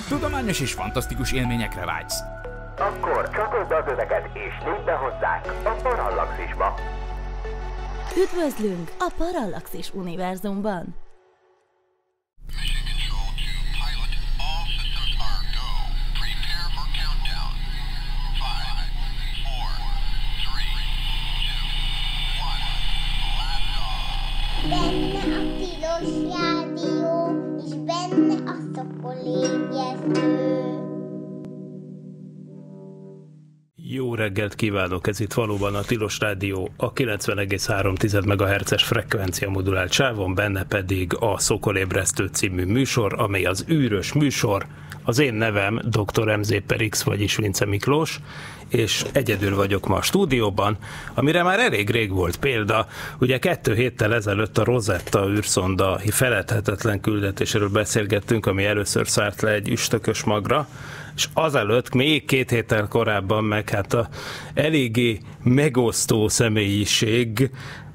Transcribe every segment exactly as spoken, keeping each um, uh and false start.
Tudományos és fantasztikus élményekre vágysz? Akkor csatold be az öveket és lépj be hozzánk a Parallaxisba. Üdvözlünk a Parallaxis univerzumban! Benne a tilos rádió, és benne a szokolébresztő. Jó reggelt kívánok, ez itt valóban a Tilos Rádió, a kilencven egész három megahertzes frekvencia modulált sávon, benne pedig a Szokolébresztő című műsor, amely az űrös műsor. Az én nevem doktor em zé per X, vagyis Vince Miklós, és egyedül vagyok ma a stúdióban, amire már elég rég volt példa. Ugye kettő héttel ezelőtt a Rosetta űrszonda feledhetetlen küldetéséről beszélgettünk, ami először szállt le egy üstökös magra, és azelőtt még két héttel korábban meg hát a eléggé megosztó személyiség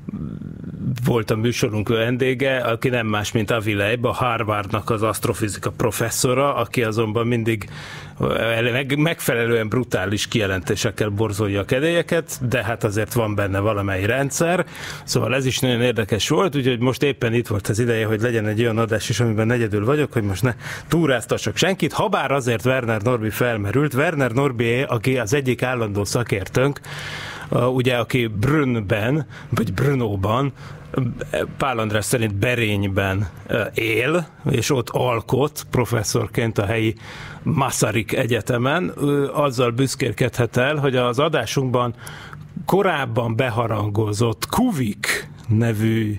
volt a műsorunk vendége, aki nem más, mint Avi Leib, a Harvardnak az asztrofizika professzora, aki azonban mindig megfelelően brutális kijelentésekkel borzolja a kedélyeket, de hát azért van benne valamely rendszer, szóval ez is nagyon érdekes volt, úgyhogy most éppen itt volt az ideje, hogy legyen egy olyan adás is, amiben egyedül vagyok, hogy most ne túráztassak senkit, habár azért Werner Norbi felmerült. Werner Norbi, aki az egyik állandó szakértőnk, ugye, aki Brünnben, vagy Brnóban, Pál András szerint Berényben él, és ott alkot professzorként a helyi Masaryk Egyetemen. Ő azzal büszkélkedhet el, hogy az adásunkban korábban beharangozott Kuvik nevű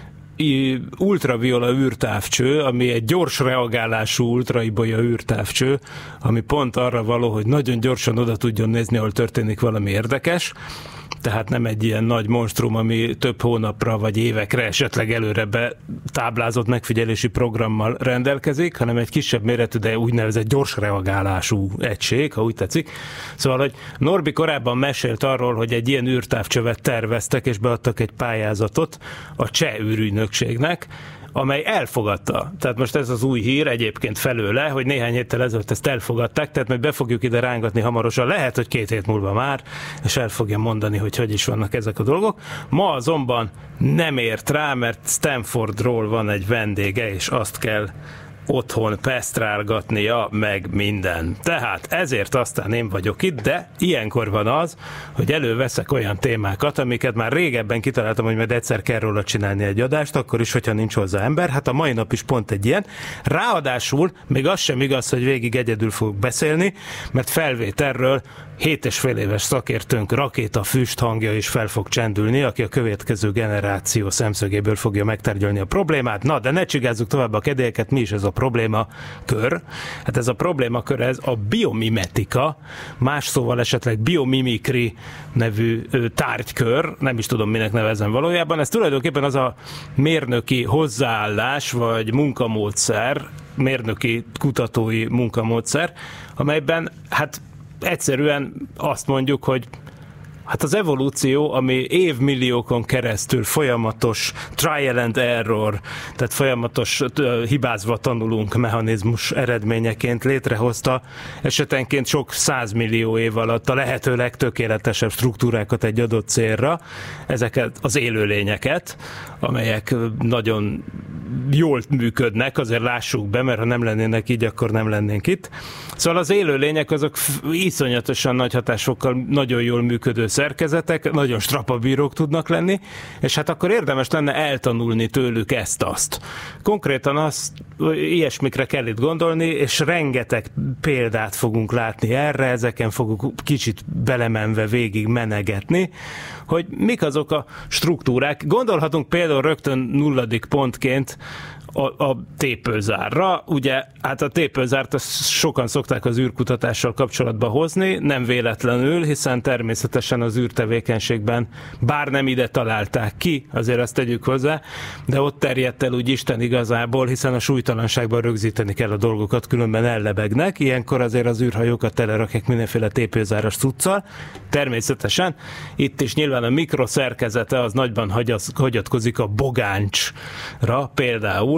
ultraviola űrtávcső, ami egy gyors reagálású ultraibolya űrtávcső, ami pont arra való, hogy nagyon gyorsan oda tudjon nézni, ahol történik valami érdekes. Tehát nem egy ilyen nagy monstrum, ami több hónapra vagy évekre esetleg előre betáblázott megfigyelési programmal rendelkezik, hanem egy kisebb méretű, de úgynevezett gyors reagálású egység, ha úgy tetszik. Szóval, hogy Norbi korábban mesélt arról, hogy egy ilyen űrtávcsövet terveztek, és beadtak egy pályázatot a cseh űrügynökségnek, amely elfogadta. Tehát most ez az új hír egyébként felőle, hogy néhány héttel ezelőtt ezt elfogadták, tehát majd be fogjuk ide rángatni hamarosan, lehet, hogy két hét múlva már, és el fogja mondani, hogy hogy is vannak ezek a dolgok. Ma azonban nem ért rá, mert Stanfordról van egy vendége, és azt kell otthon pesztrálgatnia, meg minden. Tehát ezért aztán én vagyok itt, de ilyenkor van az, hogy előveszek olyan témákat, amiket már régebben kitaláltam, hogy majd egyszer kell róla csinálni egy adást, akkor is, hogyha nincs hozzá ember. Hát a mai nap is pont egy ilyen. Ráadásul még az sem igaz, hogy végig egyedül fogok beszélni, mert felvételről hét és fél éves szakértőnk rakéta füst hangja is fel fog csendülni, aki a következő generáció szemszögéből fogja megtárgyalni a problémát. Na, de ne csigázzuk tovább a kedélyeket, mi is ez a probléma kör? Hát ez a probléma kör, ez a biomimetika, más szóval esetleg biomimikri nevű tárgykör, nem is tudom, minek nevezem valójában. Ez tulajdonképpen az a mérnöki hozzáállás, vagy munkamódszer, mérnöki kutatói munkamódszer, amelyben hát egyszerűen azt mondjuk, hogy hát az evolúció, ami évmilliókon keresztül folyamatos trial and error, tehát folyamatos hibázva tanulunk mechanizmus eredményeként létrehozta esetenként sok százmillió év alatt a lehető legtökéletesebb struktúrákat egy adott célra, ezeket az élőlényeket, amelyek nagyon jól működnek, azért lássuk be, mert ha nem lennének így, akkor nem lennénk itt. Szóval az élőlények azok iszonyatosan nagy hatásokkal nagyon jól működő szerkezetek, nagyon strapabírók tudnak lenni, és hát akkor érdemes lenne eltanulni tőlük ezt-azt. Konkrétan azt, ilyesmikre kell itt gondolni, és rengeteg példát fogunk látni erre, ezeken fogunk kicsit belemenve végig menegetni, hogy mik azok a struktúrák. Gondolhatunk például rögtön nulladik pontként a, a tépőzárra. Ugye, hát a tépőzárt sokan szokták az űrkutatással kapcsolatba hozni, nem véletlenül, hiszen természetesen az űrtevékenységben, bár nem ide találták ki, azért azt tegyük hozzá, de ott terjedt el úgy Isten igazából, hiszen a súlytalanságban rögzíteni kell a dolgokat, különben ellebegnek. Ilyenkor azért az űrhajókat telerakják mindenféle tépőzáras cuccal. Természetesen itt is nyilván a mikroszerkezete az nagyban hagyatkozik a bogáncsra például,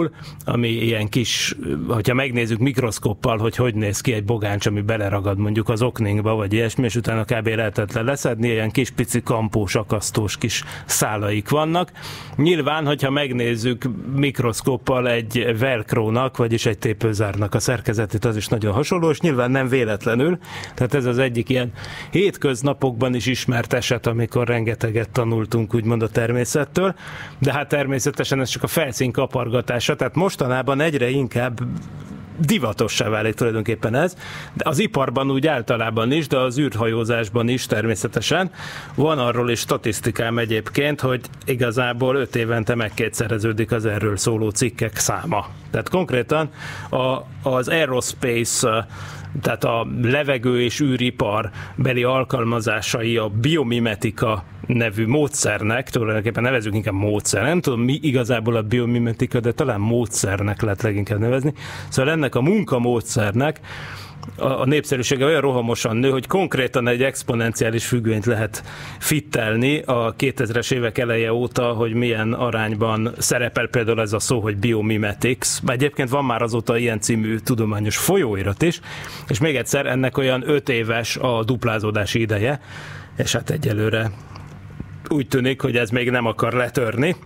például, ami ilyen kis, hogyha megnézzük mikroszkoppal, hogy hogy néz ki egy bogáncs, ami beleragad mondjuk az okninkba, vagy ilyesmi, és utána kb. Lehetetlen leszedni, ilyen kis pici kampós, akasztós kis szálaik vannak. Nyilván, hogyha megnézzük mikroszkoppal egy velcrónak, vagyis egy tépőzárnak a szerkezetét, az is nagyon hasonló, és nyilván nem véletlenül. Tehát ez az egyik ilyen hétköznapokban is ismert eset, amikor rengeteget tanultunk úgymond a természettől, de hát természetesen ez csak a felszín kapargatása, tehát mostanában egyre inkább divatossá válik tulajdonképpen ez, de az iparban úgy általában is, de az űrhajózásban is természetesen. Van arról is statisztikám egyébként, hogy igazából öt évente megkétszereződik az erről szóló cikkek száma. Tehát konkrétan a, az aerospace, tehát a levegő- és űripar beli alkalmazásai a biomimetika nevű módszernek, tulajdonképpen nevezzük inkább módszer, nem tudom mi igazából a biomimetika, de talán módszernek lehet leginkább nevezni. Szóval ennek a munkamódszernek a, a népszerűsége olyan rohamosan nő, hogy konkrétan egy exponenciális függvényt lehet fittelni a kétezres évek eleje óta, hogy milyen arányban szerepel például ez a szó, hogy biomimetics. Egyébként van már azóta ilyen című tudományos folyóirat is, és még egyszer ennek olyan öt éves a duplázódási ideje, és hát egyelőre úgy tűnik, hogy ez még nem akar letörni.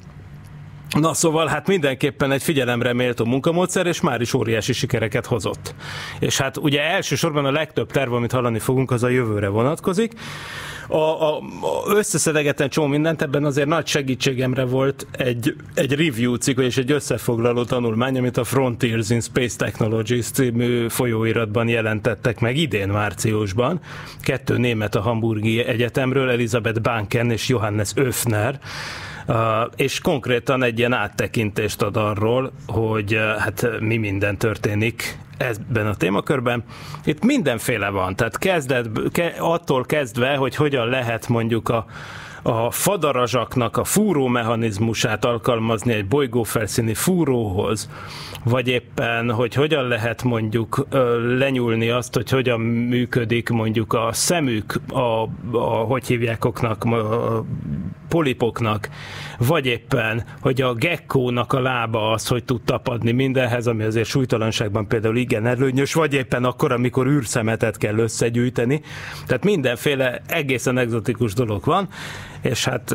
Na szóval hát mindenképpen egy figyelemre méltó munkamódszer, és már is óriási sikereket hozott. És hát ugye elsősorban a legtöbb terv, amit hallani fogunk, az a jövőre vonatkozik. A, a, a összeszedegetlen csomó mindent, ebben azért nagy segítségemre volt egy, egy review cikk, és egy összefoglaló tanulmány, amit a Frontiers in Space Technologies című folyóiratban jelentettek meg idén márciusban. Kettő német a Hamburgi Egyetemről, Elisabeth Banken és Johannes Öfner, Uh, és konkrétan egy ilyen áttekintést ad arról, hogy uh, hát mi minden történik ebben a témakörben. Itt mindenféle van, tehát kezdet, ke, attól kezdve, hogy hogyan lehet mondjuk a a fadarazsaknak a fúrómechanizmusát alkalmazni egy bolygófelszíni fúróhoz, vagy éppen, hogy hogyan lehet mondjuk lenyúlni azt, hogy hogyan működik mondjuk a szemük, a, a hogy hívjákoknak, a polipoknak, vagy éppen, hogy a gekkónak a lába az, hogy tud tapadni mindenhez, ami azért súlytalanságban például igen előnyös, vagy éppen akkor, amikor űrszemetet kell összegyűjteni. Tehát mindenféle egészen egzotikus dolog van, és hát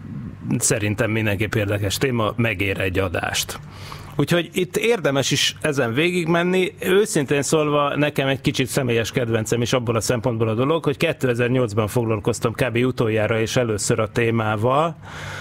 szerintem mindenképp érdekes téma, megér egy adást. Úgyhogy itt érdemes is ezen végigmenni. Őszintén szólva nekem egy kicsit személyes kedvencem is abból a szempontból a dolog, hogy kétezer-nyolcban foglalkoztam kb. Utoljára és először a témával,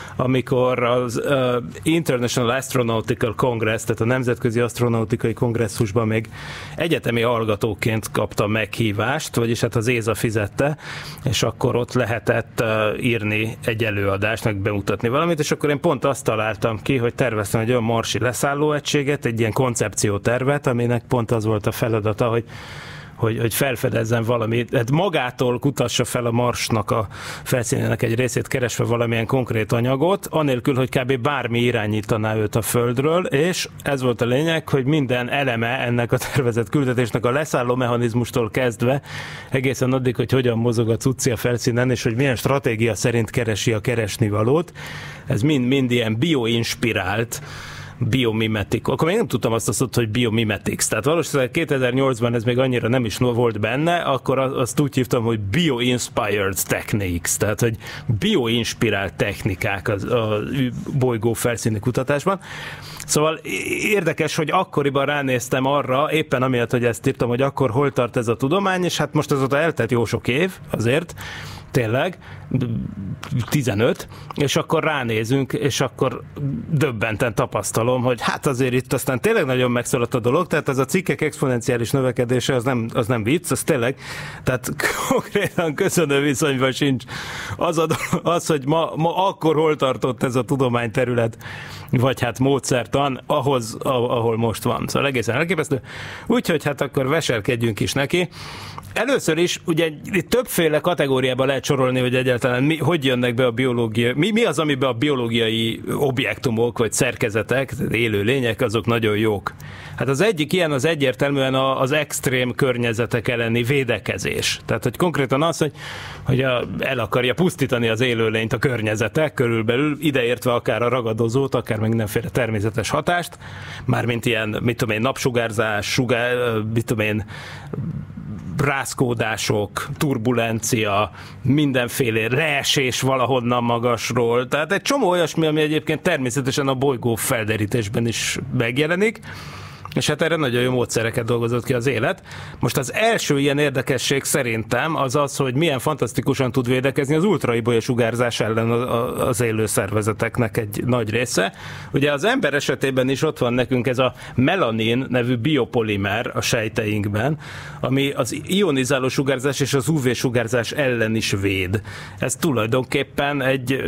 amikor az uh, International Astronautical Congress, tehát a Nemzetközi Asztronautikai Kongresszusban még egyetemi hallgatóként kaptam meghívást, vagyis hát az é es á fizette, és akkor ott lehetett uh, írni egy előadást, meg bemutatni valamit, és akkor én pont azt találtam ki, hogy terveztem egy olyan marsi leszállóegységet, egy ilyen koncepciótervet, aminek pont az volt a feladata, hogy Hogy, hogy felfedezzen valamit, hát magától kutassa fel a Marsnak a felszínének egy részét, keresve valamilyen konkrét anyagot, anélkül, hogy kb. Bármi irányítaná őt a Földről, és ez volt a lényeg, hogy minden eleme ennek a tervezett küldetésnek a leszálló mechanizmustól kezdve, egészen addig, hogy hogyan mozog a cucci a felszínen, és hogy milyen stratégia szerint keresi a keresnivalót, ez mind-mind ilyen bioinspirált, biomimetik. Akkor még nem tudtam azt a szót, hogy biomimetics. Tehát valószínűleg kétezer-nyolcban ez még annyira nem is volt benne, akkor azt úgy hívtam, hogy bio-inspired techniques. Tehát, hogy bioinspirált technikák az, a bolygó felszíni kutatásban. Szóval érdekes, hogy akkoriban ránéztem arra, éppen amiatt, hogy ezt írtam, hogy akkor hol tart ez a tudomány, és hát most azóta eltelt jó sok év azért, tényleg, tizenöt, és akkor ránézünk, és akkor döbbenten tapasztalom, hogy hát azért itt aztán tényleg nagyon megszaladt a dolog, tehát ez a cikkek exponenciális növekedése, az nem, az nem vicc, az tényleg, tehát konkrétan köszönő viszonyban sincs az, a, az hogy ma, ma akkor hol tartott ez a tudományterület, vagy hát módszertan, ahhoz, ahol most van. Szóval egészen elképesztő. Úgyhogy hát akkor veselkedjünk is neki. Először is, ugye itt többféle kategóriába lehet lehet sorolni, hogy egyáltalán mi, hogy jönnek be a biológia, mi, mi az, amiben a biológiai objektumok vagy szerkezetek, élő lények, azok nagyon jók. Hát az egyik ilyen az egyértelműen az extrém környezetek elleni védekezés. Tehát, hogy konkrétan az, hogy, hogy a, el akarja pusztítani az élőlényt a környezetek körülbelül, ideértve akár a ragadozót, akár meg mindenféle természetes hatást, mármint ilyen, mit tudom én, napsugárzás, sugár, mit tudom én, rázkódások, turbulencia, mindenféle leesés valahonnan magasról. Tehát egy csomó olyasmi, ami egyébként természetesen a bolygó felderítésben is megjelenik, és hát erre nagyon jó módszereket dolgozott ki az élet. Most az első ilyen érdekesség szerintem az az, hogy milyen fantasztikusan tud védekezni az ultraibolya sugárzás ellen az élő szervezeteknek egy nagy része. Ugye az ember esetében is ott van nekünk ez a melanin nevű biopolimer a sejteinkben, ami az ionizáló sugárzás és az ú vé-sugárzás ellen is véd. Ez tulajdonképpen egy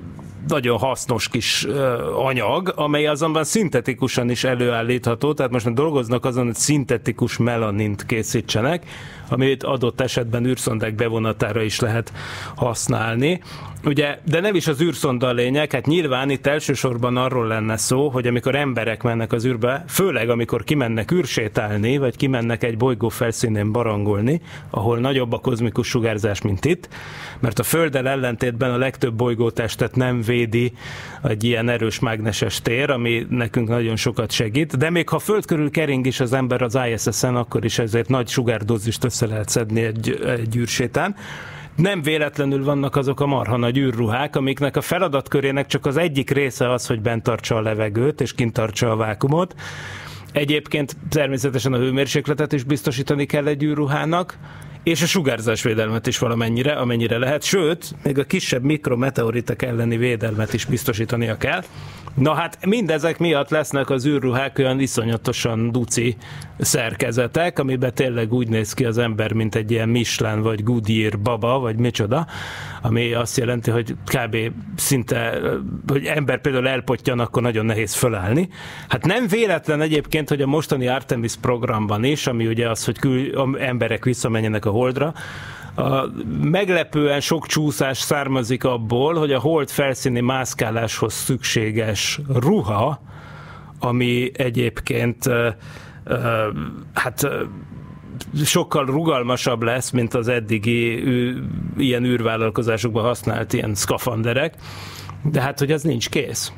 nagyon hasznos kis anyag, amely azonban szintetikusan is előállítható, tehát most már dolgoznak azon, hogy szintetikus melanint készítsenek, amit adott esetben űrszondák bevonatára is lehet használni. Ugye, de nem is az űrszonda a lényeg, hát nyilván itt elsősorban arról lenne szó, hogy amikor emberek mennek az űrbe, főleg amikor kimennek űrsétálni, vagy kimennek egy bolygó felszínén barangolni, ahol nagyobb a kozmikus sugárzás, mint itt, mert a Földdel ellentétben a legtöbb bolygótestet nem védi egy ilyen erős mágneses tér, ami nekünk nagyon sokat segít, de még ha Föld körül kering is az ember az I S S-en, akkor is ezért nagy sugárdózist össze lehet szedni egy, egy űrsétán. Nem véletlenül vannak azok a marha nagy űrruhák, amiknek a feladatkörének csak az egyik része az, hogy bent tartsa a levegőt és kint tartsa a vákuumot. Egyébként természetesen a hőmérsékletet is biztosítani kell egy űrruhának, és a sugárzásvédelmet is valamennyire, amennyire lehet, sőt, még a kisebb mikrometeoritek elleni védelmet is biztosítania kell. Na hát mindezek miatt lesznek az űrruhák olyan iszonyatosan duci szerkezetek, amiben tényleg úgy néz ki az ember, mint egy ilyen Michelin vagy Goodyear baba, vagy micsoda, ami azt jelenti, hogy kb. Szinte, hogy ember például elpottyan, akkor nagyon nehéz fölállni. Hát nem véletlen egyébként, hogy a mostani Artemis programban is, ami ugye az, hogy kül, emberek visszamenjenek a Holdra, a meglepően sok csúszás származik abból, hogy a hold felszíni mászkáláshoz szükséges ruha, ami egyébként uh, uh, hát uh, sokkal rugalmasabb lesz, mint az eddigi ű, ilyen űrvállalkozásokban használt ilyen szkafanderek, de hát, hogy az nincs kész.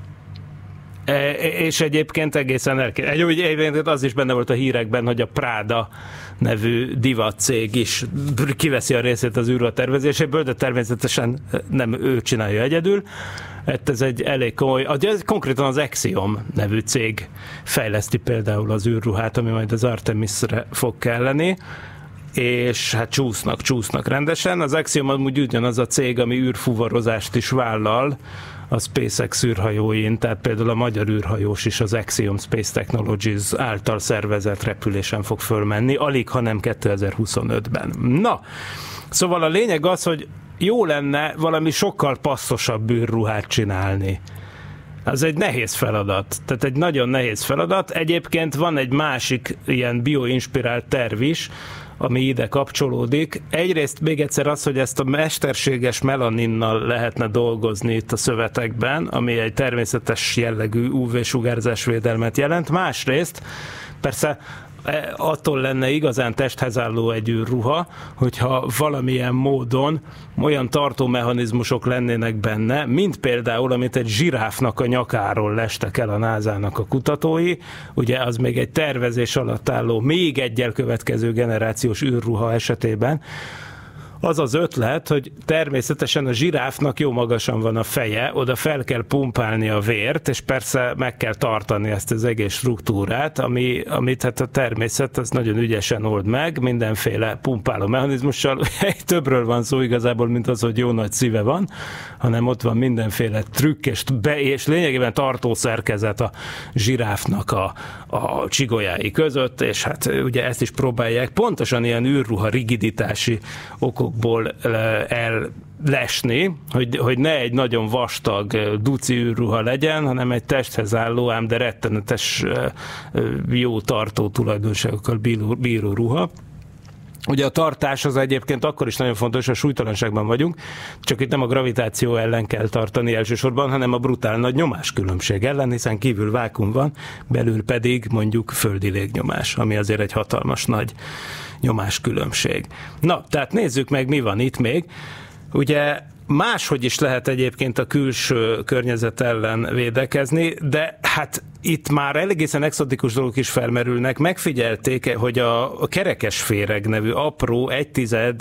E, és egyébként egészen elképesztő. Egyébként az is benne volt a hírekben, hogy a Prada nevű divatcég is kiveszi a részét az űrruha tervezéséből, de természetesen nem ő csinálja egyedül. Ez egy elég komoly, konkrétan az Axiom nevű cég fejleszti például az űrruhát, ami majd az Artemisre fog kelleni, és hát csúsznak, csúsznak rendesen. Az Axiom amúgy ugyanaz a cég, ami űrfuvarozást is vállal a SpaceX űrhajóin, tehát például a magyar űrhajós is az Axiom Space Technologies által szervezett repülésen fog fölmenni, alig, hanem kétezer-huszonötben. Na, szóval a lényeg az, hogy jó lenne valami sokkal passzosabb űrruhát csinálni. Ez egy nehéz feladat, tehát egy nagyon nehéz feladat. Egyébként van egy másik ilyen bioinspirált terv is, ami ide kapcsolódik. Egyrészt még egyszer az, hogy ezt a mesterséges melaninnal lehetne dolgozni itt a szövetekben, ami egy természetes jellegű ú vé-sugárzásvédelmet jelent. Másrészt persze attól lenne igazán testhez álló egy űrruha, hogyha valamilyen módon olyan tartómechanizmusok lennének benne, mint például, amit egy zsiráfnak a nyakáról lestek el a nászának a kutatói, ugye az még egy tervezés alatt álló, még egyel következő generációs űrruha esetében, az az ötlet, hogy természetesen a zsiráfnak jó magasan van a feje, oda fel kell pumpálni a vért, és persze meg kell tartani ezt az egész struktúrát, ami, amit hát a természet az nagyon ügyesen old meg, mindenféle pumpáló mechanizmussal. Többről van szó igazából, mint az, hogy jó nagy szíve van, hanem ott van mindenféle trükk, és, be, és lényegében tartó szerkezet a zsiráfnak a, a csigolyái között, és hát ugye ezt is próbálják pontosan ilyen űrruha rigiditási okok ból ellesni, hogy, hogy ne egy nagyon vastag duci űrruha legyen, hanem egy testhez álló, ám de rettenetes jó tartó tulajdonságokkal bíró, bíró ruha. Ugye a tartás az egyébként akkor is nagyon fontos, ha súlytalanságban vagyunk, csak itt nem a gravitáció ellen kell tartani elsősorban, hanem a brutál nagy nyomáskülönbség ellen, hiszen kívül vákuum van, belül pedig mondjuk földi légnyomás, ami azért egy hatalmas nagy nyomáskülönbség. Na, tehát nézzük meg, mi van itt még. Ugye máshogy is lehet egyébként a külső környezet ellen védekezni, de hát itt már egészen exotikus dolgok is felmerülnek. Megfigyelték, hogy a kerekesféreg nevű apró egytized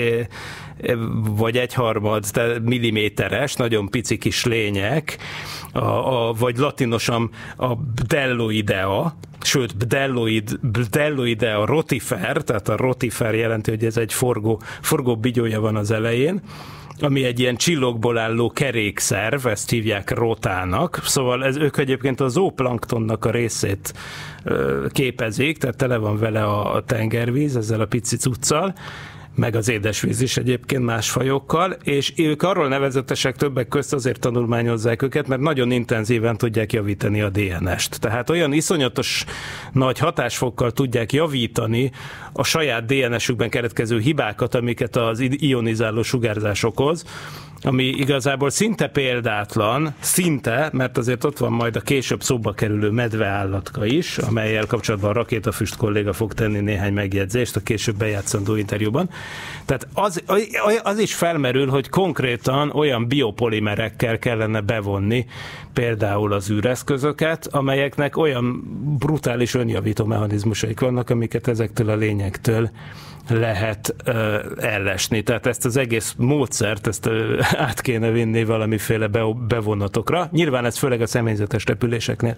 vagy egyharmad milliméteres, nagyon pici kis lények, a, a, vagy latinosan a Bdelloidea, sőt, Bdelloid, Bdelloidea rotifer, tehát a rotifer jelenti, hogy ez egy forgó, forgó bigyója van az elején, ami egy ilyen csillogból álló kerékszerv, ezt hívják rotának, szóval ez, ők egyébként a zooplanktonnak a részét ö, képezik, tehát tele van vele a, a tengervíz, ezzel a pici cuccal, meg az édesvíz is egyébként más fajokkal, és ők arról nevezetesek többek közt azért tanulmányozzák őket, mert nagyon intenzíven tudják javítani a dé en est. Tehát olyan iszonyatos nagy hatásfokkal tudják javítani a saját dé en esükben keletkező hibákat, amiket az ionizáló sugárzás okoz, ami igazából szinte példátlan, szinte, mert azért ott van majd a később szóba kerülő medveállatka is, amellyel kapcsolatban a Rakétafüst kolléga fog tenni néhány megjegyzést a később bejátszandó interjúban. Tehát az, az is felmerül, hogy konkrétan olyan biopolimerekkel kellene bevonni például az űreszközöket, amelyeknek olyan brutális önjavító mechanizmusaik vannak, amiket ezektől a lényektől lehet uh, ellesni. Tehát ezt az egész módszert, ezt uh, át kéne vinni valamiféle be, bevonatokra. Nyilván ez főleg a személyzetes repüléseknél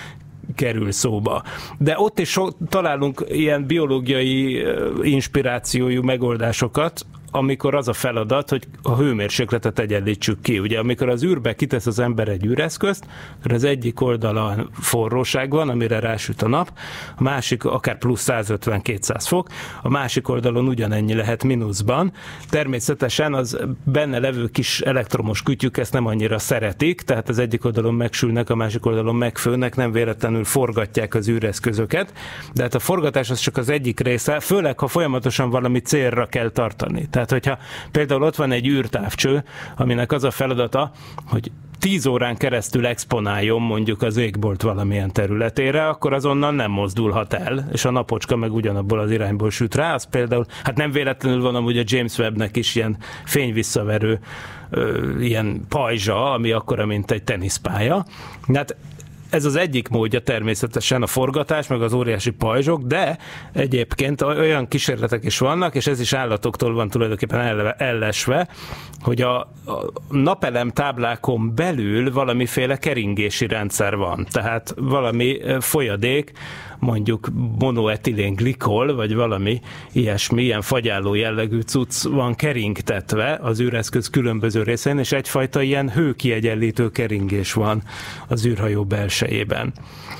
kerül szóba. De ott is so, találunk ilyen biológiai uh, inspirációjú megoldásokat, amikor az a feladat, hogy a hőmérsékletet egyenlítsük ki. Ugye amikor az űrbe kitesz az ember egy űreszközt, akkor az egyik oldalon forróság van, amire rásüt a nap, a másik akár plusz százötven-kétszáz fok, a másik oldalon ugyanennyi lehet mínuszban. Természetesen az benne levő kis elektromos kütyük ezt nem annyira szeretik, tehát az egyik oldalon megsülnek, a másik oldalon megfőnek, nem véletlenül forgatják az űreszközöket, de hát a forgatás az csak az egyik része, főleg ha folyamatosan valami célra kell tartani. Tehát, hogyha például ott van egy űrtávcső, aminek az a feladata, hogy tíz órán keresztül exponáljon mondjuk az égbolt valamilyen területére, akkor azonnal nem mozdulhat el, és a napocska meg ugyanabból az irányból süt rá. Az például, hát nem véletlenül van amúgy a James Webbnek is ilyen fényvisszaverő ö, ilyen pajzsa, ami akkora, mint egy teniszpálya. Hát ez az egyik módja természetesen a forgatás, meg az óriási pajzsok, de egyébként olyan kísérletek is vannak, és ez is állatoktól van tulajdonképpen ellesve, hogy a, a napelem táblákon belül valamiféle keringési rendszer van. Tehát valami folyadék, mondjuk monoetilén glikol, vagy valami ilyesmi, ilyen fagyáló jellegű cucc van keringtetve az űreszköz különböző részein, és egyfajta ilyen hőkiegyenlítő keringés van az űrhajó belsejében.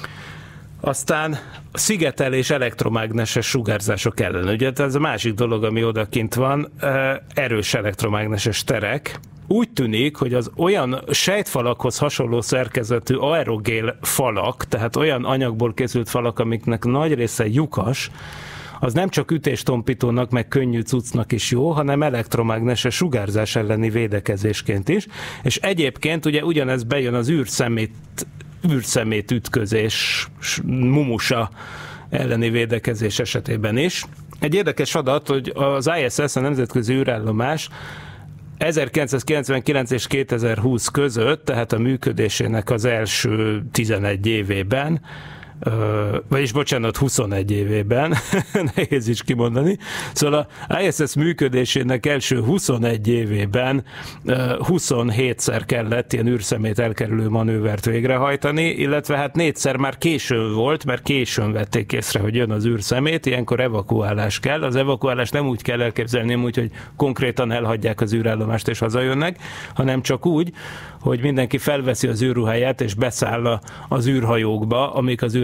Aztán szigetelés elektromágneses sugárzások ellen. Ugye ez a másik dolog, ami odakint van, erős elektromágneses terek. Úgy tűnik, hogy az olyan sejtfalakhoz hasonló szerkezetű aerogél falak, tehát olyan anyagból készült falak, amiknek nagy része lyukas, az nem csak ütéstompítónak, meg könnyű cuccnak is jó, hanem elektromágneses sugárzás elleni védekezésként is. És egyébként ugye ugyanez bejön az űrszemét, űrszemét ütközés, mumusa elleni védekezés esetében is. Egy érdekes adat, hogy az i es es, a Nemzetközi űrállomás ezerkilencszázkilencvenkilenc és kétezer-húsz között, tehát a működésének az első tizenegy évében, vagyis bocsánat, huszonegy évében, nehéz is kimondani. Szóval a i es es működésének első huszonegy évében huszonhétszer kellett ilyen űrszemét elkerülő manővert végrehajtani, illetve hát négyszer már későn volt, mert későn vették észre, hogy jön az űrszemét, ilyenkor evakuálás kell. Az evakuálás nem úgy kell elképzelni, úgy, hogy konkrétan elhagyják az űrállomást és hazajönnek, hanem csak úgy, hogy mindenki felveszi az űrruháját és beszáll az űrhajókba, amik az űr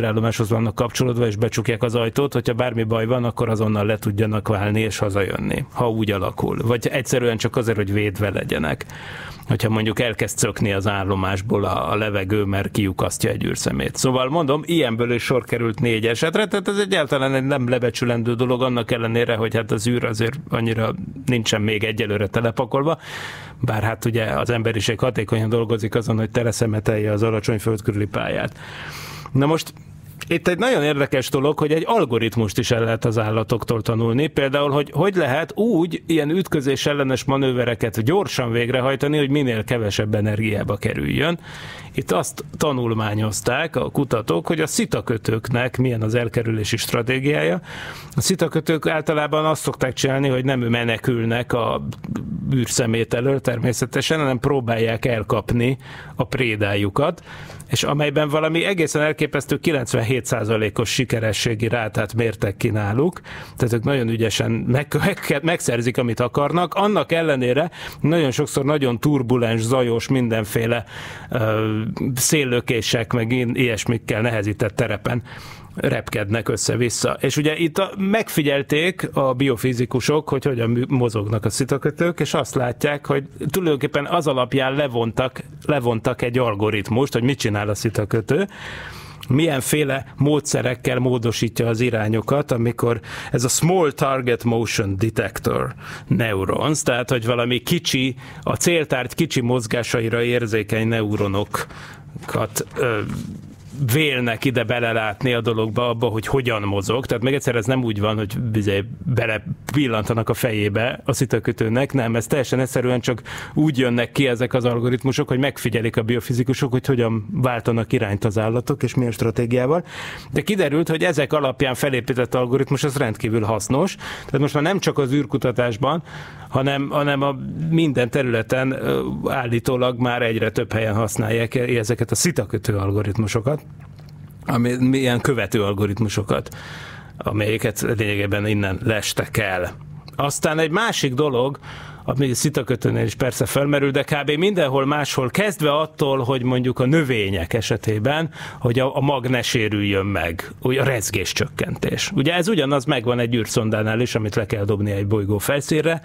űrállomáshoz vannak kapcsolódva, és becsukják az ajtót, hogyha bármi baj van, akkor azonnal le tudjanak válni és hazajönni, ha úgy alakul. Vagy egyszerűen csak azért, hogy védve legyenek. Hogyha mondjuk elkezd szökni az állomásból a, a levegő, mert kiukasztja egy űrszemét. Szóval mondom, ilyenből is sor került négy esetre, tehát ez egyáltalán egy nem lebecsülendő dolog, annak ellenére, hogy hát az űr azért annyira nincsen még egyelőre telepakolva, bár hát ugye az emberiség hatékonyan dolgozik azon, hogy teleszemetelje az alacsony földkörüli pályát. Na most itt egy nagyon érdekes dolog, hogy egy algoritmust is el lehet az állatoktól tanulni. Például, hogy hogy lehet úgy ilyen ütközés ellenes manővereket gyorsan végrehajtani, hogy minél kevesebb energiába kerüljön. Itt azt tanulmányozták a kutatók, hogy a szitakötőknek milyen az elkerülési stratégiája. A szitakötők általában azt szokták csinálni, hogy nem menekülnek a űrszemét elől természetesen, hanem próbálják elkapni a prédájukat, és amelyben valami egészen elképesztő kilencvenhét százalékos sikerességi rátát mértek ki náluk, tehát ők nagyon ügyesen meg, meg, megszerzik, amit akarnak, annak ellenére nagyon sokszor nagyon turbulens, zajos, mindenféle uh, széllökések, meg ilyesmikkel nehezített terepen repkednek össze-vissza. És ugye itt a, megfigyelték a biofizikusok, hogy hogyan mozognak a szitakötők, és azt látják, hogy tulajdonképpen az alapján levontak, levontak egy algoritmust, hogy mit csinál a szitakötő, milyenféle módszerekkel módosítja az irányokat, amikor ez a Small Target Motion Detector Neurons, tehát hogy valami kicsi, a céltárgy kicsi mozgásaira érzékeny neuronokat ö, vélnek ide belelátni a dologba, abba, hogy hogyan mozog. Tehát még egyszer ez nem úgy van, hogy bele pillantanak a fejébe a szitakötőnek, nem, ez teljesen egyszerűen csak úgy jönnek ki ezek az algoritmusok, hogy megfigyelik a biofizikusok, hogy hogyan váltanak irányt az állatok, és milyen stratégiával. De kiderült, hogy ezek alapján felépített algoritmus az rendkívül hasznos. Tehát most már nem csak az űrkutatásban, hanem, hanem a minden területen állítólag már egyre több helyen használják ezeket a szitakötő algoritmusokat, ami ilyen követő algoritmusokat, amelyeket lényegében innen lestek el. Aztán egy másik dolog, ami szitakötőnél is persze felmerül, de kb. Mindenhol máshol, kezdve attól, hogy mondjuk a növények esetében, hogy a, a mag ne sérüljön meg, úgy a rezgéscsökkentés. Ugye ez ugyanaz megvan egy űrszondánál is, amit le kell dobni egy bolygó felszínre.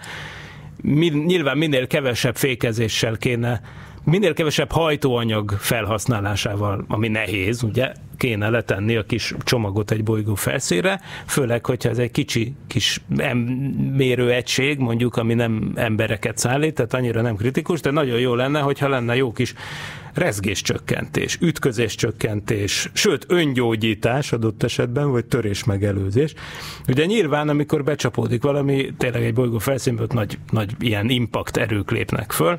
Nyilván minél kevesebb fékezéssel kéne, minél kevesebb hajtóanyag felhasználásával, ami nehéz, ugye, kéne letenni a kis csomagot egy bolygó felszínre, főleg, hogyha ez egy kicsi kis mérőegység, mondjuk, ami nem embereket szállít, tehát annyira nem kritikus, de nagyon jó lenne, hogyha lenne jó kis rezgéscsökkentés, ütközéscsökkentés, sőt öngyógyítás adott esetben, vagy törésmegelőzés. Ugye nyilván, amikor becsapódik valami, tényleg egy bolygó felszínből nagy, nagy ilyen impact erők lépnek föl,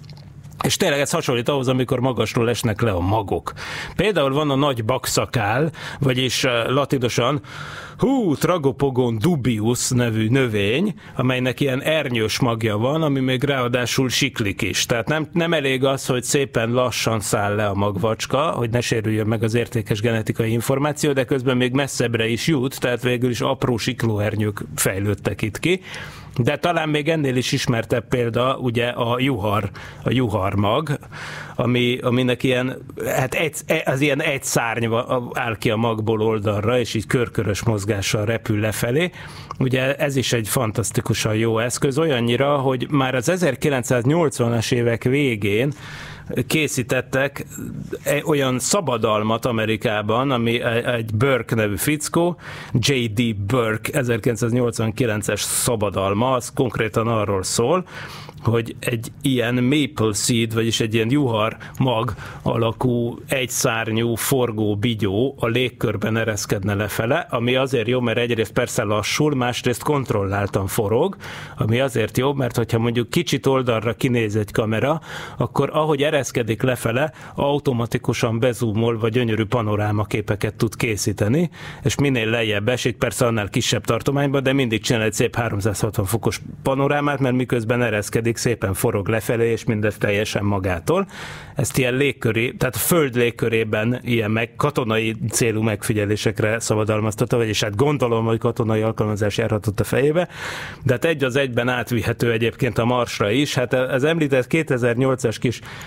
és tényleg ez hasonlít ahhoz, amikor magasról esnek le a magok. Például van a nagy bakszakál, vagyis latinosan hú, Tragopogon dubius nevű növény, amelynek ilyen ernyős magja van, ami még ráadásul siklik is. Tehát nem, nem elég az, hogy szépen lassan száll le a magvacska, hogy ne sérüljön meg az értékes genetikai információ, de közben még messzebbre is jut, tehát végül is apró siklóernyők fejlődtek itt ki. De talán még ennél is ismertebb példa ugye a juhar, a juharmag, ami, aminek ilyen, hát egy, az ilyen egy szárny áll ki a magból oldalra, és így körkörös mozgással repül lefelé. Ugye ez is egy fantasztikusan jó eszköz, olyannyira, hogy már az ezerkilencszáznyolcvanas évek végén készítettek olyan szabadalmat Amerikában, ami egy Burke nevű fickó, jé dé Burke ezerkilencszáznyolcvankilences szabadalma, az konkrétan arról szól, hogy egy ilyen maple seed, vagyis egy ilyen juhar mag alakú, egyszárnyú forgó bigyó a légkörben ereszkedne lefele, ami azért jó, mert egyrészt persze lassul, másrészt kontrolláltan forog, ami azért jó, mert hogyha mondjuk kicsit oldalra kinéz egy kamera, akkor ahogy ereszkedik lefele, automatikusan bezúmol, vagy gyönyörű panorámaképeket tud készíteni, és minél lejjebb esik, persze annál kisebb tartományban, de mindig csinál egy szép háromszázhatvan fokos panorámát, mert miközben ereszkedik, szépen forog lefelé, és mindez teljesen magától. Ezt ilyen légköré, tehát a föld légkörében ilyen meg katonai célú megfigyelésekre szabadalmaztatta, vagyis hát gondolom, hogy katonai alkalmazás járhatott a fejébe, de hát egy az egyben átvihető egyébként a Marsra is. Hát az említett kétezer-nyolcas kis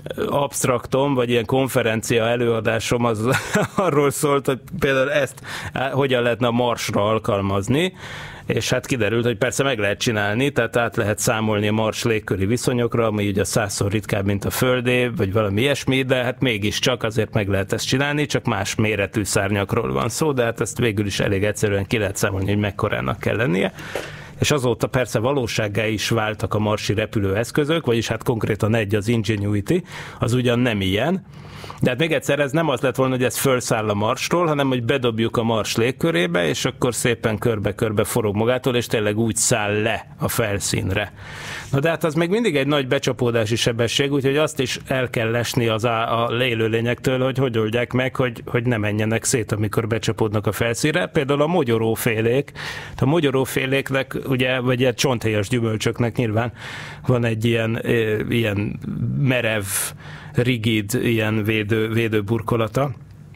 absztraktom, vagy ilyen konferencia előadásom az arról szólt, hogy például ezt hogyan lehetne a Marsra alkalmazni, és hát kiderült, hogy persze meg lehet csinálni, tehát át lehet számolni a Mars légköri viszonyokra, ami ugye százszor ritkább, mint a Földé, vagy valami ilyesmi, de hát mégiscsak azért meg lehet ezt csinálni, csak más méretű szárnyakról van szó, de hát ezt végül is elég egyszerűen ki lehet számolni, hogy mekkorának kell lennie. És azóta persze valósággá is váltak a marsi repülőeszközök, vagyis hát konkrétan egy, az Ingenuity, az ugyan nem ilyen, de hát még egyszer ez nem az lett volna, hogy ez felszáll a Marsról, hanem hogy bedobjuk a Mars légkörébe, és akkor szépen körbe-körbe forog magától, és tényleg úgy száll le a felszínre. Na de hát az még mindig egy nagy becsapódási sebesség, úgyhogy azt is el kell lesni az a, a élőlényektől, hogy hogy oldják meg, hogy, hogy ne menjenek szét, amikor becsapódnak a felszínre. Például a mogyorófélék. A mogyoróféléknek, ugye, vagy ilyen csonthéjas gyümölcsöknek nyilván van egy ilyen, ilyen merev, rigid, ilyen védő, védőburkolata.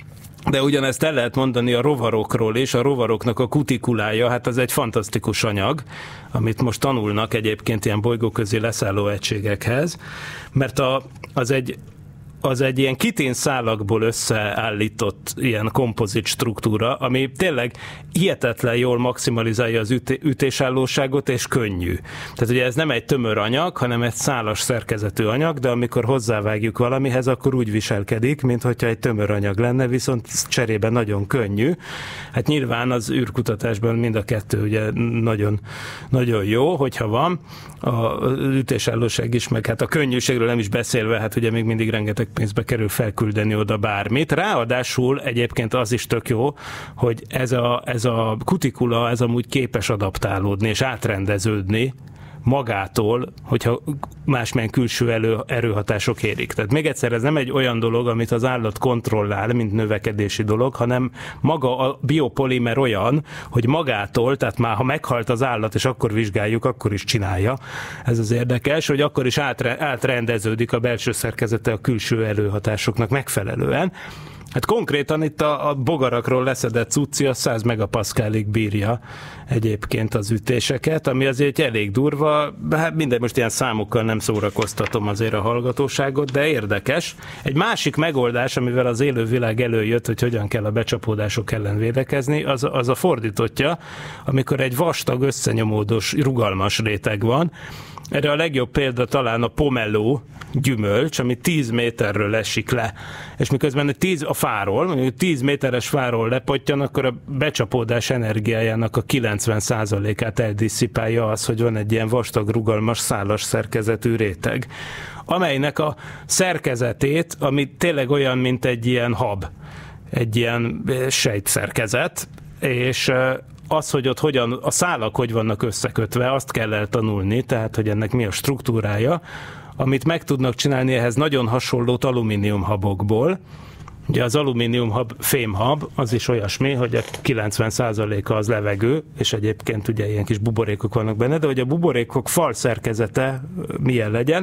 De ugyanezt el lehet mondani a rovarokról is, a rovaroknak a kutikulája, hát az egy fantasztikus anyag, amit most tanulnak egyébként ilyen bolygóközi leszálló egységekhez, mert a, az egy az egy ilyen kitén szálakból összeállított ilyen kompozit struktúra, ami tényleg hihetetlen jól maximalizálja az üté- ütésállóságot, és könnyű. Tehát ugye ez nem egy tömör anyag, hanem egy szálas szerkezetű anyag, de amikor hozzávágjuk valamihez, akkor úgy viselkedik, mintha egy tömör anyag lenne, viszont cserében nagyon könnyű. Hát nyilván az űrkutatásban mind a kettő ugye nagyon, nagyon jó, hogyha van. Az ütésállóság is, meg hát a könnyűségről nem is beszélve, hát ugye még mindig rengeteg pénzbe kerül felküldeni oda bármit. Ráadásul egyébként az is tök jó, hogy ez a, ez a kutikula, ez amúgy képes adaptálódni és átrendeződni magától, hogyha másmilyen külső elő, erőhatások érik. Tehát még egyszer, ez nem egy olyan dolog, amit az állat kontrollál, mint növekedési dolog, hanem maga a biopolimer olyan, hogy magától, tehát már ha meghalt az állat, és akkor vizsgáljuk, akkor is csinálja. Ez az érdekes, hogy akkor is átre, átrendeződik a belső szerkezete a külső előhatásoknak megfelelően. Hát konkrétan itt a, a bogarakról leszedett cucci a száz megapaszkálig bírja egyébként az ütéseket, ami azért elég durva, hát minden most ilyen számokkal nem szórakoztatom azért a hallgatóságot, de érdekes. Egy másik megoldás, amivel az élővilág előjött, hogy hogyan kell a becsapódások ellen védekezni, az, az a fordítottja, amikor egy vastag, összenyomódós, rugalmas réteg van. Erre a legjobb példa talán a pomelo gyümölcs, ami tíz méterről esik le. És miközben tíz, a fáról, mondjuk tíz méteres fáról lepottyan, akkor a becsapódás energiájának a kilencven százalékát eldisszipálja az, hogy van egy ilyen vastag, rugalmas, szálas szerkezetű réteg, amelynek a szerkezetét, ami tényleg olyan, mint egy ilyen hab, egy ilyen sejtszerkezet, és az, hogy ott hogyan, a szálak hogy vannak összekötve, azt kell eltanulni, tehát, hogy ennek mi a struktúrája, amit meg tudnak csinálni ehhez nagyon hasonló alumíniumhabokból. Ugye az alumíniumhab, fémhab, az is olyasmi, hogy a kilencven százaléka az levegő, és egyébként ugye ilyen kis buborékok vannak benne, de hogy a buborékok fal szerkezete milyen legyen,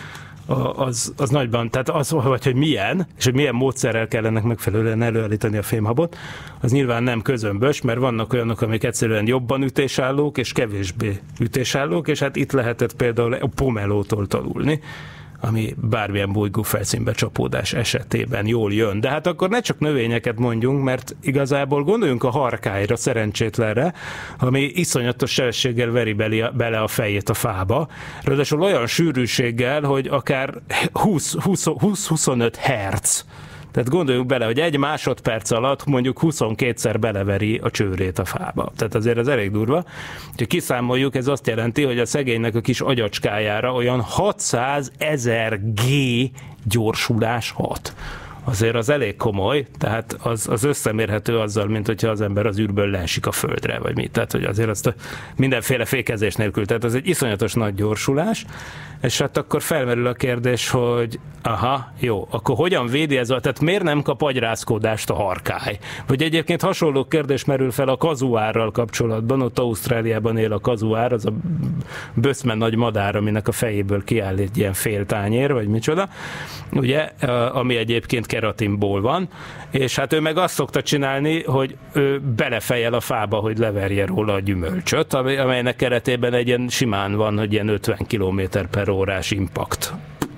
az, az nagyban, tehát az, vagy hogy milyen, és hogy milyen módszerrel kell ennek megfelelően előállítani a fémhabot, az nyilván nem közömbös, mert vannak olyanok, amik egyszerűen jobban ütésállók, és kevésbé ütésállók, és hát itt lehetett például a pomelótól tanulni, ami bármilyen bolygó felszínbe csapódás esetében jól jön. De hát akkor ne csak növényeket mondjunk, mert igazából gondoljunk a harkályra, szerencsétlenre, ami iszonyatos sebességgel veri bele a fejét a fába. Ráadásul olyan sűrűséggel, hogy akár húsz-huszonöt hertz. Tehát gondoljuk bele, hogy egy másodperc alatt mondjuk huszonkétszer beleveri a csőrét a fába. Tehát azért ez elég durva. Ha kiszámoljuk, ez azt jelenti, hogy a szegénynek a kis agyacskájára olyan hatszázezer G gyorsulás hat. Azért az elég komoly, tehát az, az összemérhető azzal, mint hogyha az ember az űrből leesik a földre, vagy mit. Tehát, hogy azért azt a mindenféle fékezés nélkül. Tehát ez egy iszonyatos nagy gyorsulás, és hát akkor felmerül a kérdés, hogy aha, jó, akkor hogyan védi ez a, tehát miért nem kap agyrázkódást a harkály? Vagy egyébként hasonló kérdés merül fel a kazuárral kapcsolatban, ott Ausztráliában él a kazuár, az a böszmen nagy madár, aminek a fejéből kiáll egy ilyen fél tányér, vagy micsoda, ugye, ami egyébként keratinból van, és hát ő meg azt szokta csinálni, hogy ő belefejel a fába, hogy leverje róla a gyümölcsöt, amelynek keretében egy ilyen simán van, hogy ilyen ötven kilométer per órás impact.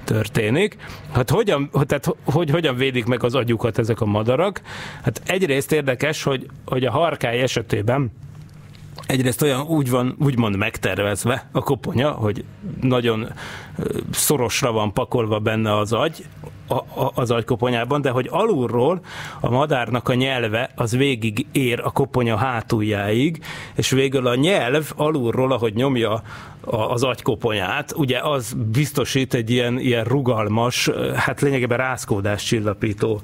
történik. Hát hogyan, tehát, hogy hogyan védik meg az agyukat ezek a madarak? Hát egyrészt érdekes, hogy, hogy a harkály esetében egyrészt olyan úgy van, úgymond megtervezve a koponya, hogy nagyon szorosra van pakolva benne az agy, a, a, az agykoponyában, de hogy alulról a madárnak a nyelve az végig ér a koponya hátuljáig, és végül a nyelv alulról, ahogy nyomja az agykoponyát, ugye az biztosít egy ilyen, ilyen rugalmas, hát lényegében rázkódást csillapító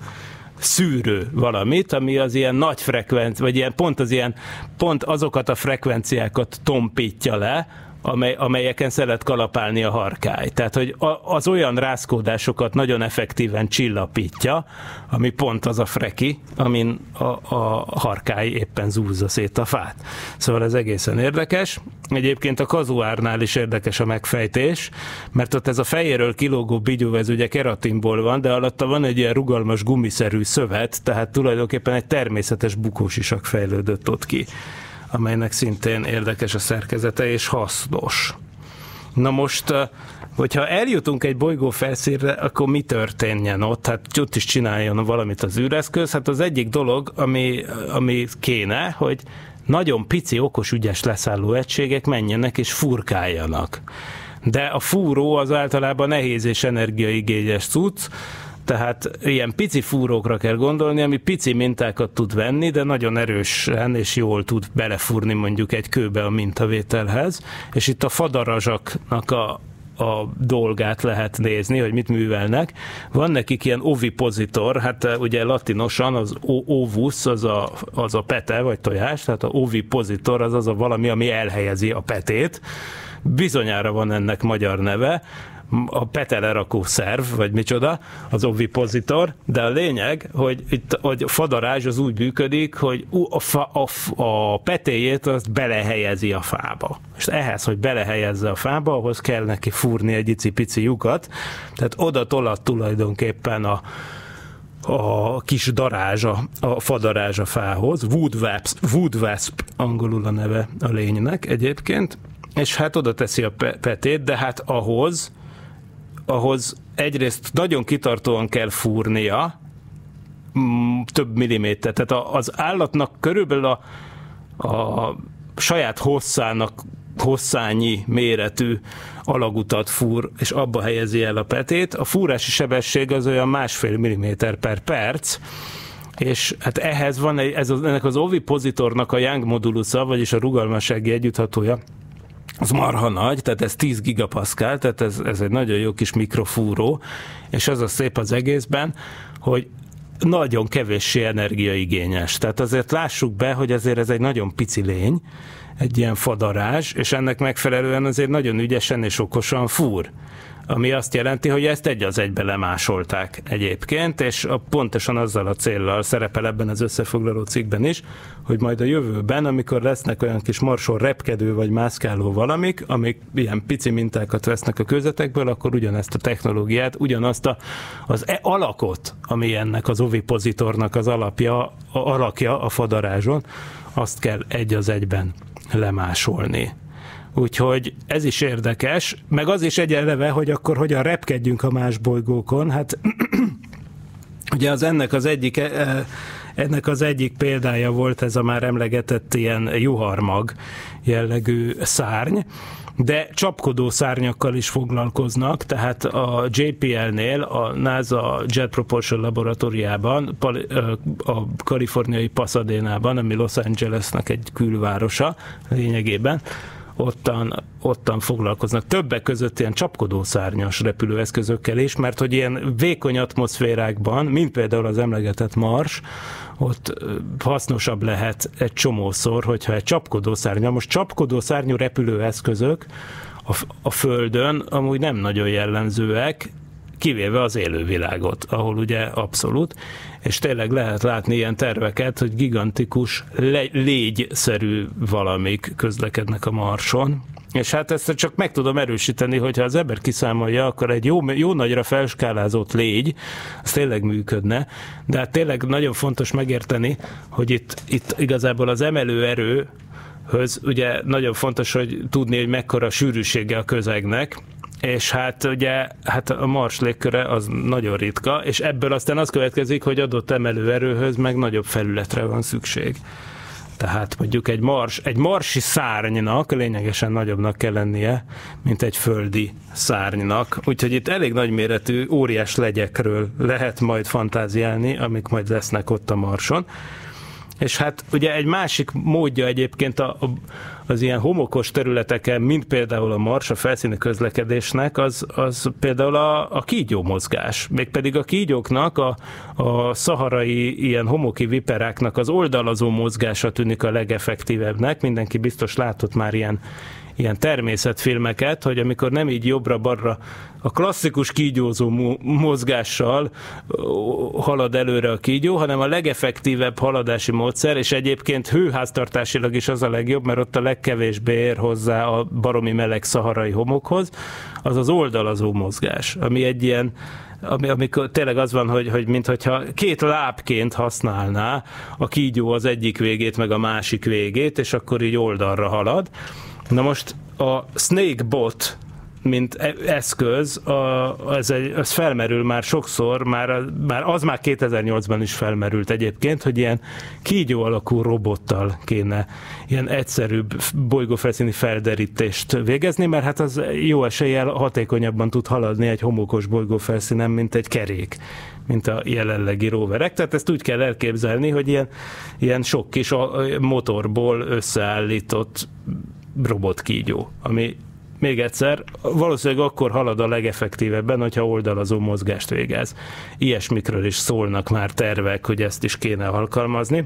szűrő valamit, ami az ilyen nagy frekvenci, vagy ilyen pont az ilyen, pont azokat a frekvenciákat tompítja le, amely, amelyeken szeret kalapálni a harkály. Tehát, hogy az olyan rázkódásokat nagyon effektíven csillapítja, ami pont az a freki, amin a, a harkály éppen zúzza szét a fát. Szóval ez egészen érdekes. Egyébként a kazuárnál is érdekes a megfejtés, mert ott ez a fejéről kilógó bigyó, ez ugye keratinból van, de alatta van egy ilyen rugalmas gumiszerű szövet, tehát tulajdonképpen egy természetes bukósisak fejlődött ott ki, amelynek szintén érdekes a szerkezete és hasznos. Na most, hogyha eljutunk egy bolygó felszínre, akkor mi történjen ott? Hát ott is csináljon valamit az űreszköz. Hát az egyik dolog, ami, ami kéne, hogy nagyon pici, okos, ügyes leszálló egységek menjenek és furkáljanak. De a fúró az általában nehéz és energiaigényes cucc, tehát ilyen pici fúrókra kell gondolni, ami pici mintákat tud venni, de nagyon erősen és jól tud belefúrni mondjuk egy kőbe a mintavételhez, és itt a fadarazsaknak a, a dolgát lehet nézni, hogy mit művelnek. Van nekik ilyen ovipositor, hát ugye latinosan az ovus, az a, az a pete vagy tojás, tehát a ovipositor az az a valami, ami elhelyezi a petét. Bizonyára van ennek magyar neve, a petelerakó szerv, vagy micsoda, az ovipositor, de a lényeg, hogy itt hogy a fadarázs az úgy működik, hogy a, fa, a, a petéjét azt belehelyezi a fába. És ehhez, hogy belehelyezze a fába, ahhoz kell neki fúrni egy icipici lyukat, tehát oda tolat tulajdonképpen a a kis darázsa, a fadarázs a fához, wood wasp, wood wasp angolul a neve a lénynek egyébként, és hát oda teszi a petét, de hát ahhoz ahhoz egyrészt nagyon kitartóan kell fúrnia, több milliméter. Tehát az állatnak körülbelül a, a saját hosszának hosszányi méretű alagutat fúr, és abba helyezi el a petét. A fúrási sebesség az olyan másfél milliméter per perc, és hát ehhez van egy, ez az, ennek az ovipositornak a Young modulusza, vagyis a rugalmassági együtthatója, az marha nagy, tehát ez tíz gigapaszkál, tehát ez, ez egy nagyon jó kis mikrofúró, és az a szép az egészben, hogy nagyon kevéssé energiaigényes. Tehát azért lássuk be, hogy azért ez egy nagyon pici lény, egy ilyen fadarázs, és ennek megfelelően azért nagyon ügyesen és okosan fúr. Ami azt jelenti, hogy ezt egy az egybe lemásolták egyébként, és a, pontosan azzal a céllal szerepel ebben az összefoglaló cikkben is, hogy majd a jövőben, amikor lesznek olyan kis marson repkedő vagy mászkáló valamik, amik ilyen pici mintákat vesznek a kőzetekből, akkor ugyanezt a technológiát, ugyanazt a, az e alakot, ami ennek az ovipositornak az alapja, a alakja a fadarázson, azt kell egy az egyben lemásolni. Úgyhogy ez is érdekes, meg az is egy eleve, hogy akkor hogyan repkedjünk a más bolygókon. Hát ugye az ennek az egyik, ennek az egyik példája volt ez a már emlegetett ilyen juharmag jellegű szárny, de csapkodó szárnyakkal is foglalkoznak, tehát a jé pé el-nél, a NASA Jet Propulsion laboratóriában, a kaliforniai Pasadénában, ami Los Angelesnek egy külvárosa lényegében, Ottan, ottan foglalkoznak. Többek között ilyen csapkodószárnyas repülőeszközökkel is, mert hogy ilyen vékony atmoszférákban, mint például az emlegetett Mars, ott hasznosabb lehet egy csomószor, hogyha egy csapkodószárnya. Most csapkodószárnyú repülőeszközök a, a Földön amúgy nem nagyon jellemzőek, kivéve az élővilágot, ahol ugye abszolút, és tényleg lehet látni ilyen terveket, hogy gigantikus légyszerű valamik közlekednek a Marson, és hát ezt csak meg tudom erősíteni, hogyha az ember kiszámolja, akkor egy jó, jó nagyra felskálázott légy, az tényleg működne, de hát tényleg nagyon fontos megérteni, hogy itt, itt igazából az emelőerő höz, ugye nagyon fontos, hogy tudni, hogy mekkora sűrűsége a közegnek, és hát ugye hát a Mars légköre az nagyon ritka, és ebből aztán az következik, hogy adott emelőerőhöz meg nagyobb felületre van szükség. Tehát mondjuk egy, mars, egy marsi szárnynak lényegesen nagyobbnak kell lennie, mint egy földi szárnynak. Úgyhogy itt elég nagyméretű, óriás legyekről lehet majd fantáziálni, amik majd lesznek ott a Marson. És hát ugye egy másik módja egyébként a, a, az ilyen homokos területeken, mint például a Mars, a felszíni közlekedésnek, az, az például a, a kígyó mozgás. Mégpedig a kígyóknak, a, a szaharai ilyen homoki viperáknak az oldalazó mozgása tűnik a legeffektívebbnek. Mindenki biztos látott már ilyen ilyen természetfilmeket, hogy amikor nem így jobbra-balra a klasszikus kígyózó mozgással halad előre a kígyó, hanem a legeffektívebb haladási módszer, és egyébként hőháztartásilag is az a legjobb, mert ott a legkevésbé ér hozzá a baromi meleg szaharai homokhoz, az az oldalazó mozgás, ami egy ilyen Ami, amikor tényleg az van, hogy, hogy mintha két lábként használná a kígyó az egyik végét, meg a másik végét, és akkor így oldalra halad. Na most a Snakebot, mint eszköz, a, ez, egy, ez felmerül már sokszor, már, már az már kétezer-nyolcban is felmerült egyébként, hogy ilyen kígyó alakú robottal kéne ilyen egyszerűbb bolygófelszíni felderítést végezni, mert hát az jó eséllyel hatékonyabban tud haladni egy homokos bolygófelszínen, mint egy kerék, mint a jelenlegi roverek. Tehát ezt úgy kell elképzelni, hogy ilyen, ilyen sok kis motorból összeállított robotkígyó, ami még egyszer, valószínűleg akkor halad a legeffektívebben, hogyha oldalazó mozgást végez. Ilyesmikről is szólnak már tervek, hogy ezt is kéne alkalmazni,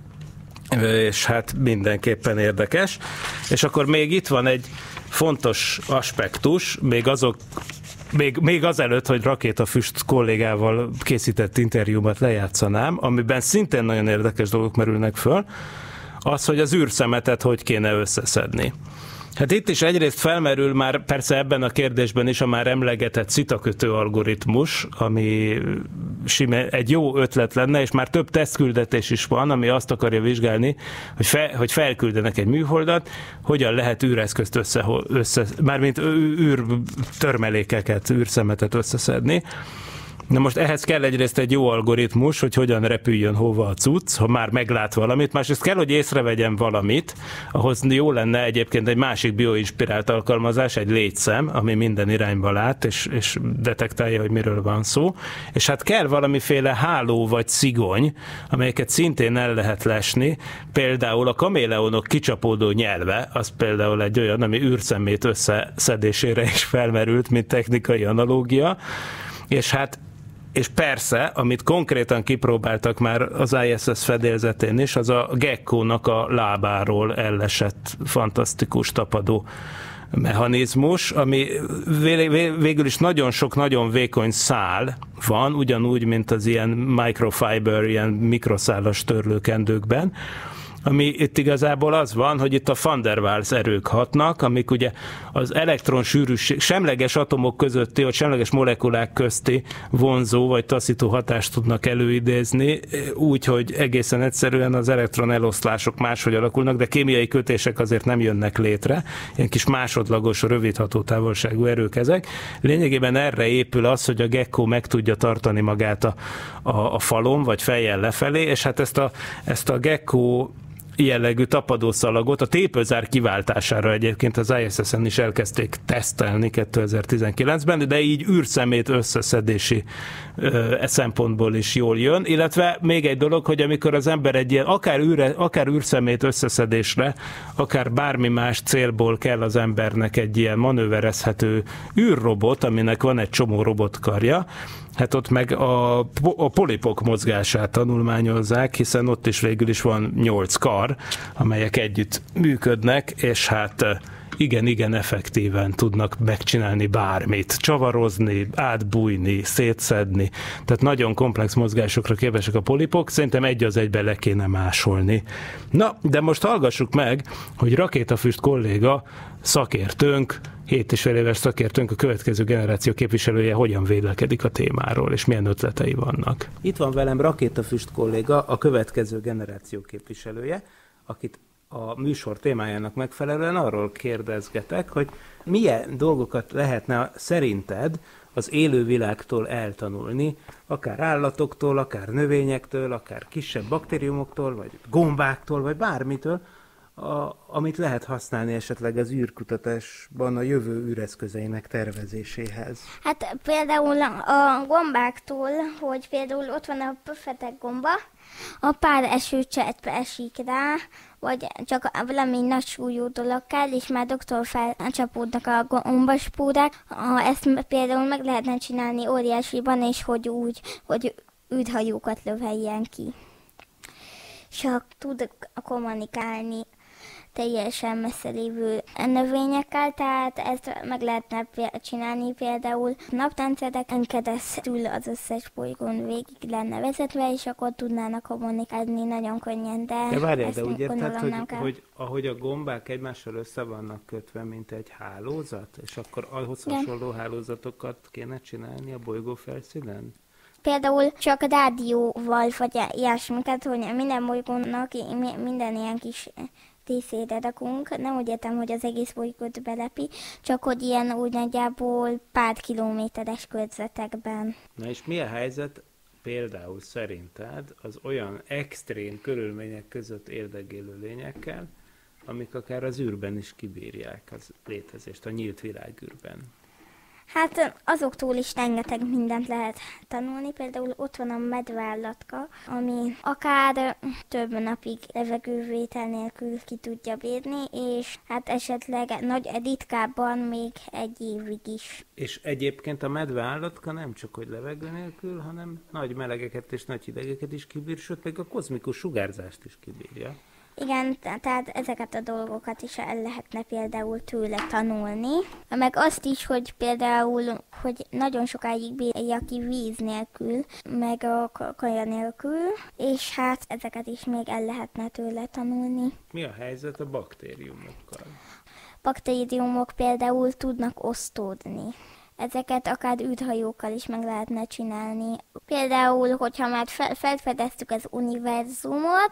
és hát mindenképpen érdekes. És akkor még itt van egy fontos aspektus, még azok Még, még azelőtt, hogy Rakétafüst kollégával készített interjúmat lejátszanám, amiben szintén nagyon érdekes dolgok merülnek föl, az, hogy az űrszemetet hogy kéne összeszedni. Hát itt is egyrészt felmerül már persze ebben a kérdésben is a már emlegetett szitakötő algoritmus, ami egy jó ötlet lenne, és már több tesztküldetés is van, ami azt akarja vizsgálni, hogy, fe, hogy felküldenek egy műholdat, hogyan lehet űreszközt össze, össze mármint űrtörmelékeket, űrszemetet összeszedni. Na most ehhez kell egyrészt egy jó algoritmus, hogy hogyan repüljön hova a cucc, ha már meglát valamit, másrészt kell, hogy észrevegyen valamit, ahhoz jó lenne egyébként egy másik bioinspirált alkalmazás, egy létszem, ami minden irányba lát, és, és detektálja, hogy miről van szó, és hát kell valamiféle háló vagy szigony, amelyeket szintén el lehet lesni, például a kaméleonok kicsapódó nyelve, az például egy olyan, ami űrszemét összeszedésére is felmerült, mint technikai analógia, és hát és persze, amit konkrétan kipróbáltak már az I S S fedélzetén is, az a gekkónak a lábáról ellesett fantasztikus tapadó mechanizmus, ami végül is nagyon sok, nagyon vékony szál van, ugyanúgy, mint az ilyen microfiber, ilyen mikroszálas törlőkendőkben, ami itt igazából az van, hogy itt a van der Waals erők hatnak, amik ugye az elektronsűrűség, semleges atomok közötti, vagy semleges molekulák közti vonzó vagy taszító hatást tudnak előidézni, úgy, hogy egészen egyszerűen az elektron eloszlások máshogy alakulnak, de kémiai kötések azért nem jönnek létre, ilyen kis másodlagos, rövid hatótávolságú erők ezek. Lényegében erre épül az, hogy a gekkó meg tudja tartani magát a, a, a falon, vagy fejjel lefelé, és hát ezt a, ezt a gekkó jellegű tapadószalagot a tépőzár kiváltására egyébként az I S S-en is elkezdték tesztelni kétezer-tizenkilencben, de így űrszemét összeszedési ö, szempontból is jól jön, illetve még egy dolog, hogy amikor az ember egy ilyen akár, űre, akár űrszemét összeszedésre, akár bármi más célból kell az embernek egy ilyen manőverezhető űrrobot, aminek van egy csomó robotkarja, hát ott meg a, a polipok mozgását tanulmányozzák, hiszen ott is végül is van nyolc kar, amelyek együtt működnek, és hát igen-igen effektíven tudnak megcsinálni bármit, csavarozni, átbújni, szétszedni, tehát nagyon komplex mozgásokra képesek a polipok, szerintem egy az egybe le kéne másolni. Na, de most hallgassuk meg, hogy Rakétafüst kolléga, szakértőnk, hét és fél éves szakértőnk, a következő generáció képviselője hogyan vélekedik a témáról, és milyen ötletei vannak. Itt van velem Rakétafüst kolléga, a következő generáció képviselője, akit a műsor témájának megfelelően arról kérdezgetek, hogy milyen dolgokat lehetne szerinted az élővilágtól eltanulni, akár állatoktól, akár növényektől, akár kisebb baktériumoktól, vagy gombáktól, vagy bármitől, a, amit lehet használni esetleg az űrkutatásban a jövő űreszközeinek tervezéséhez. Hát például a gombáktól, hogy például ott van a pöfetek gomba, a pár esőcsepp esik rá, vagy csak valami nagy súlyú dolog kell, és már doktor felcsapódnak a gombaspórák. Ezt például meg lehetne csinálni óriásiban, és hogy úgy, hogy űrhajókat löveljen ki. Csak tud kommunikálni teljesen messze lévő növényekkel, tehát ezt meg lehetne csinálni például naptáncereken keresztül az összes bolygón végig lenne vezetve, és akkor tudnának kommunikálni nagyon könnyen, de... De várjál, ezt de úgy érted, hogy, kell. hogy ahogy a gombák egymással össze vannak kötve, mint egy hálózat, és akkor ahhoz Igen. hasonló hálózatokat kéne csinálni a bolygó felszínen? Például csak rádióval, vagy ilyesmiket, hogy minden bolygónak minden ilyen kis részére rakunk. Nem úgy értem, hogy az egész bolygót belepi, csak hogy ilyen úgy nagyjából pár kilométeres körzetekben. Na és mi a helyzet például szerinted az olyan extrém körülmények között érdekélő lényekkel, amik akár az űrben is kibírják az létezést, a nyílt világűrben? Hát azoktól is rengeteg mindent lehet tanulni, például ott van a medveállatka, ami akár több napig levegővétel nélkül ki tudja bírni, és hát esetleg nagy ritkábban még egy évig is. És egyébként a medveállatka nem csak hogy levegő nélkül, hanem nagy melegeket és nagy hidegeket is kibír, sőt meg a kozmikus sugárzást is kibírja. Igen, tehát ezeket a dolgokat is el lehetne például tőle tanulni. Meg azt is, hogy például, hogy nagyon sokáig bírja ki víz nélkül, meg a kaja nélkül, és hát ezeket is még el lehetne tőle tanulni. Mi a helyzet a baktériumokkal? Baktériumok például tudnak osztódni. Ezeket akár űrhajókkal is meg lehetne csinálni. Például, hogyha már felfedeztük az univerzumot,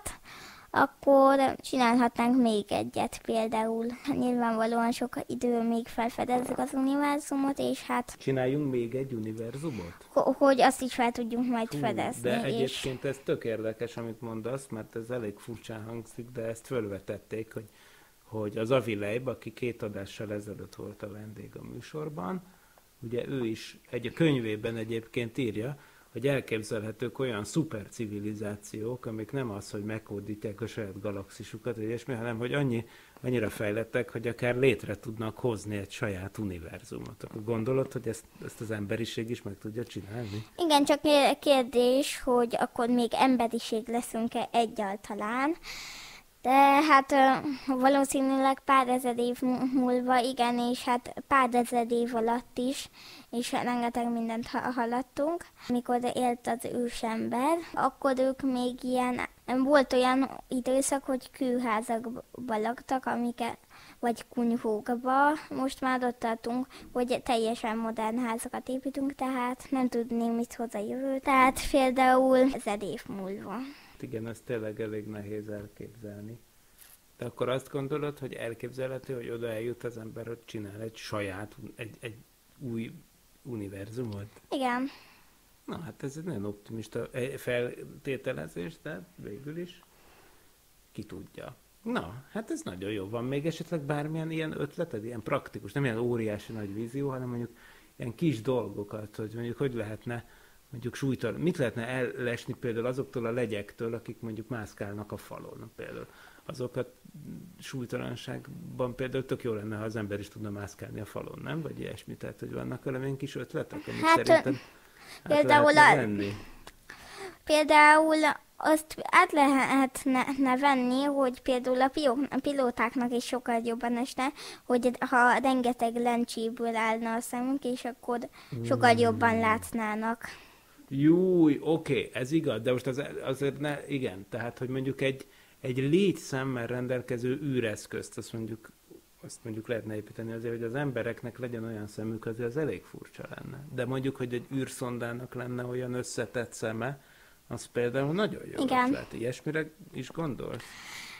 akkor csinálhatnánk még egyet például. Nyilvánvalóan sok idő még felfedezzük az univerzumot, és hát... Csináljunk még egy univerzumot? Hogy azt is fel tudjunk majd Hú, fedezni. De és... egyébként ez tök érdekes, amit mondasz, mert ez elég furcsán hangzik, de ezt fölvetették, hogy, hogy az Avi Leib, aki két adással ezelőtt volt a vendég a műsorban, ugye ő is egy a könyvében egyébként írja, hogy elképzelhetők olyan szupercivilizációk, amik nem az, hogy meghódítják a saját galaxisukat, vagy ilyesmi, hanem hogy annyi, annyira fejlettek, hogy akár létre tudnak hozni egy saját univerzumot. Akkor gondolod, hogy ezt, ezt az emberiség is meg tudja csinálni? Igen, csak kérdés, hogy akkor még emberiség leszünk-e egyáltalán. De hát valószínűleg pár ezer év múlva, igen, és hát pár ezer év alatt is, és rengeteg mindent haladtunk. Amikor élt az ősember, akkor ők még ilyen, volt olyan időszak, hogy kőházakba laktak, amiket, vagy kunyhókba. Most már ott tartunk, hogy teljesen modern házakat építünk, tehát nem tudni, mit hoz a jövő. Tehát például ezer év múlva. Igen, ez tényleg elég nehéz elképzelni. De akkor azt gondolod, hogy elképzelhető, hogy oda eljut az ember, hogy csinál egy saját, egy, egy új univerzumot? Igen. Na, hát ez egy nagyon optimista feltételezés, de végül is ki tudja. Na, hát ez nagyon jó. Van még esetleg bármilyen ilyen ötleted, ilyen praktikus, nem ilyen óriási nagy vízió, hanem mondjuk ilyen kis dolgokat, hogy mondjuk hogy lehetne mondjuk súlytalan. Mit lehetne ellesni például azoktól a legyektől, akik mondjuk mászkálnak a falon például. Azokat súlytalanságban például tök jó lenne, ha az ember is tudna mászkálni a falon, nem? Vagy ilyesmi, tehát hogy vannak valamilyen kis ötletek, amik hát, szerinted például át venni? Például azt át lehetne venni, hogy például a pilótáknak is sokkal jobban esne, hogy ha rengeteg lencséből állna a szemünk, és akkor sokkal jobban látnának. Júj, oké, okay, ez igaz, de most az, azért ne, igen, tehát, hogy mondjuk egy, egy létszemmel rendelkező űreszközt, azt mondjuk, azt mondjuk lehetne építeni azért, hogy az embereknek legyen olyan szemük, azért az elég furcsa lenne. De mondjuk, hogy egy űrszondának lenne olyan összetett szeme, az például nagyon jó igen. ötlet. Ilyesmire is gondolsz?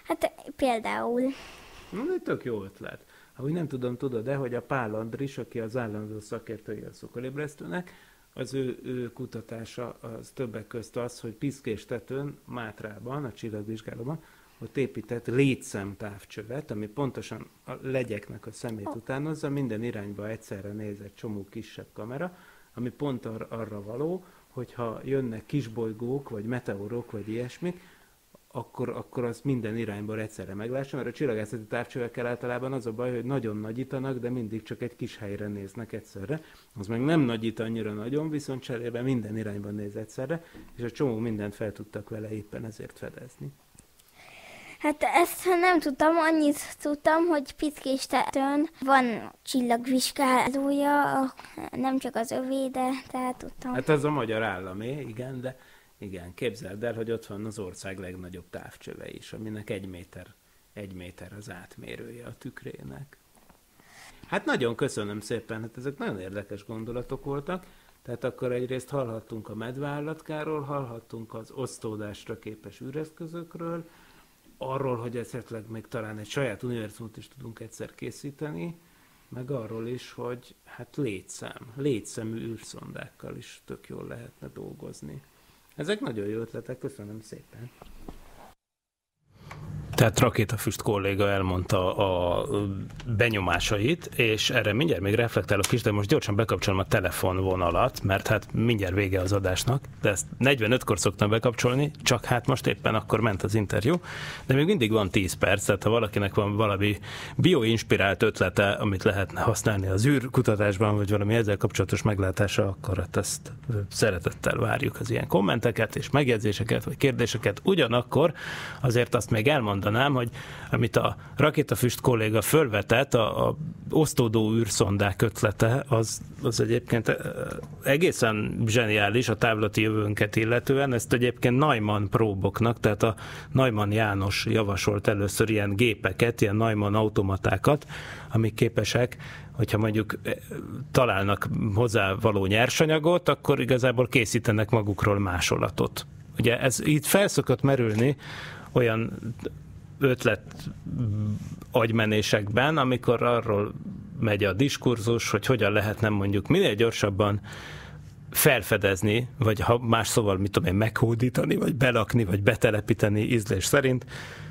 Hát például. Na, ez tök jó ötlet. Ahogy nem tudom, tudod, de hogy a Pál Andris, aki az állandó szakértője a Szokolébresztőnek, az ő, ő kutatása az többek közt az, hogy Piszkéstetőn, Mátrában, a csillagvizsgálóban, ott épített létszemtávcsövet, ami pontosan a legyeknek a szemét oh. utánozza, minden irányba egyszerre néz egy csomó kisebb kamera, ami pont ar- arra való, hogyha jönnek kisbolygók, vagy meteorok, vagy ilyesmik, akkor, akkor az minden irányból egyszerre meglássa, mert a csillagászati távcsövekkel általában az a baj, hogy nagyon nagyítanak, de mindig csak egy kis helyre néznek egyszerre. Az meg nem nagyít annyira nagyon, viszont cserébe minden irányban néz egyszerre, és a csomó mindent fel tudtak vele éppen ezért fedezni. Hát ezt nem tudtam, annyit tudtam, hogy Piszkéstetőn van csillagvizsgálója, nem csak az övé, de tehát tudtam. Hát az a magyar államé, igen, de igen, képzeld el, hogy ott van az ország legnagyobb távcsöve is, aminek egy méter, egy méter az átmérője a tükrének. Hát nagyon köszönöm szépen, hát ezek nagyon érdekes gondolatok voltak. Tehát akkor egyrészt hallhattunk a medveállatkáról, hallhattunk az osztódásra képes űreszközökről, arról, hogy esetleg még talán egy saját univerzumot is tudunk egyszer készíteni, meg arról is, hogy hát létszám, létszemű űrszondákkal is tök jól lehetne dolgozni. Ezek nagyon jó ötletek, köszönöm szépen. Tehát Rakétafüst kolléga elmondta a benyomásait, és erre mindjárt még reflektálok is, de most gyorsan bekapcsolom a telefonvonalat, mert hát mindjárt vége az adásnak, de ezt negyvenötkor szoktam bekapcsolni, csak hát most éppen akkor ment az interjú, de még mindig van tíz perc, tehát ha valakinek van valami bioinspirált ötlete, amit lehetne használni az űrkutatásban, vagy valami ezzel kapcsolatos meglátása, akkor hát ezt szeretettel várjuk az ilyen kommenteket és megjegyzéseket, vagy kérdéseket. Ugyanakkor azért azt még elmondanám, hogy amit a Rakétafüst kolléga fölvetett, a, a osztódó űrszondák ötlete, az, az egyébként egészen zseniális a távlati jövőnket illetően. Ezt egyébként Neumann próboknak, tehát a Neumann János javasolt először ilyen gépeket, ilyen Neumann automatákat, amik képesek, hogyha mondjuk találnak hozzá való nyersanyagot, akkor igazából készítenek magukról másolatot. Ugye ez így felszokott merülni olyan ötlet agymenésekben, amikor arról megy a diskurzus, hogy hogyan lehetne mondjuk minél gyorsabban felfedezni, vagy ha más szóval, mit tudom én, meghódítani, vagy belakni, vagy betelepíteni ízlés szerint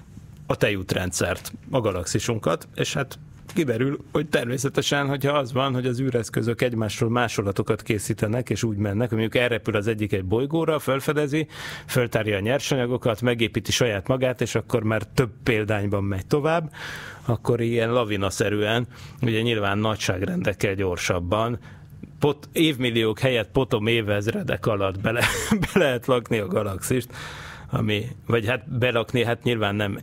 a tejútrendszert, a galaxisunkat, és hát kiderül, hogy természetesen, hogyha az van, hogy az űreszközök egymásról másolatokat készítenek, és úgy mennek, hogy mondjuk elrepül az egyik egy bolygóra, felfedezi, föltárja a nyersanyagokat, megépíti saját magát, és akkor már több példányban megy tovább, akkor ilyen lavinaszerűen, ugye nyilván nagyságrendekkel gyorsabban, pot, évmilliók helyett potom évezredek alatt bele, be lehet lakni a galaxist, ami, vagy hát belakni, hát nyilván nem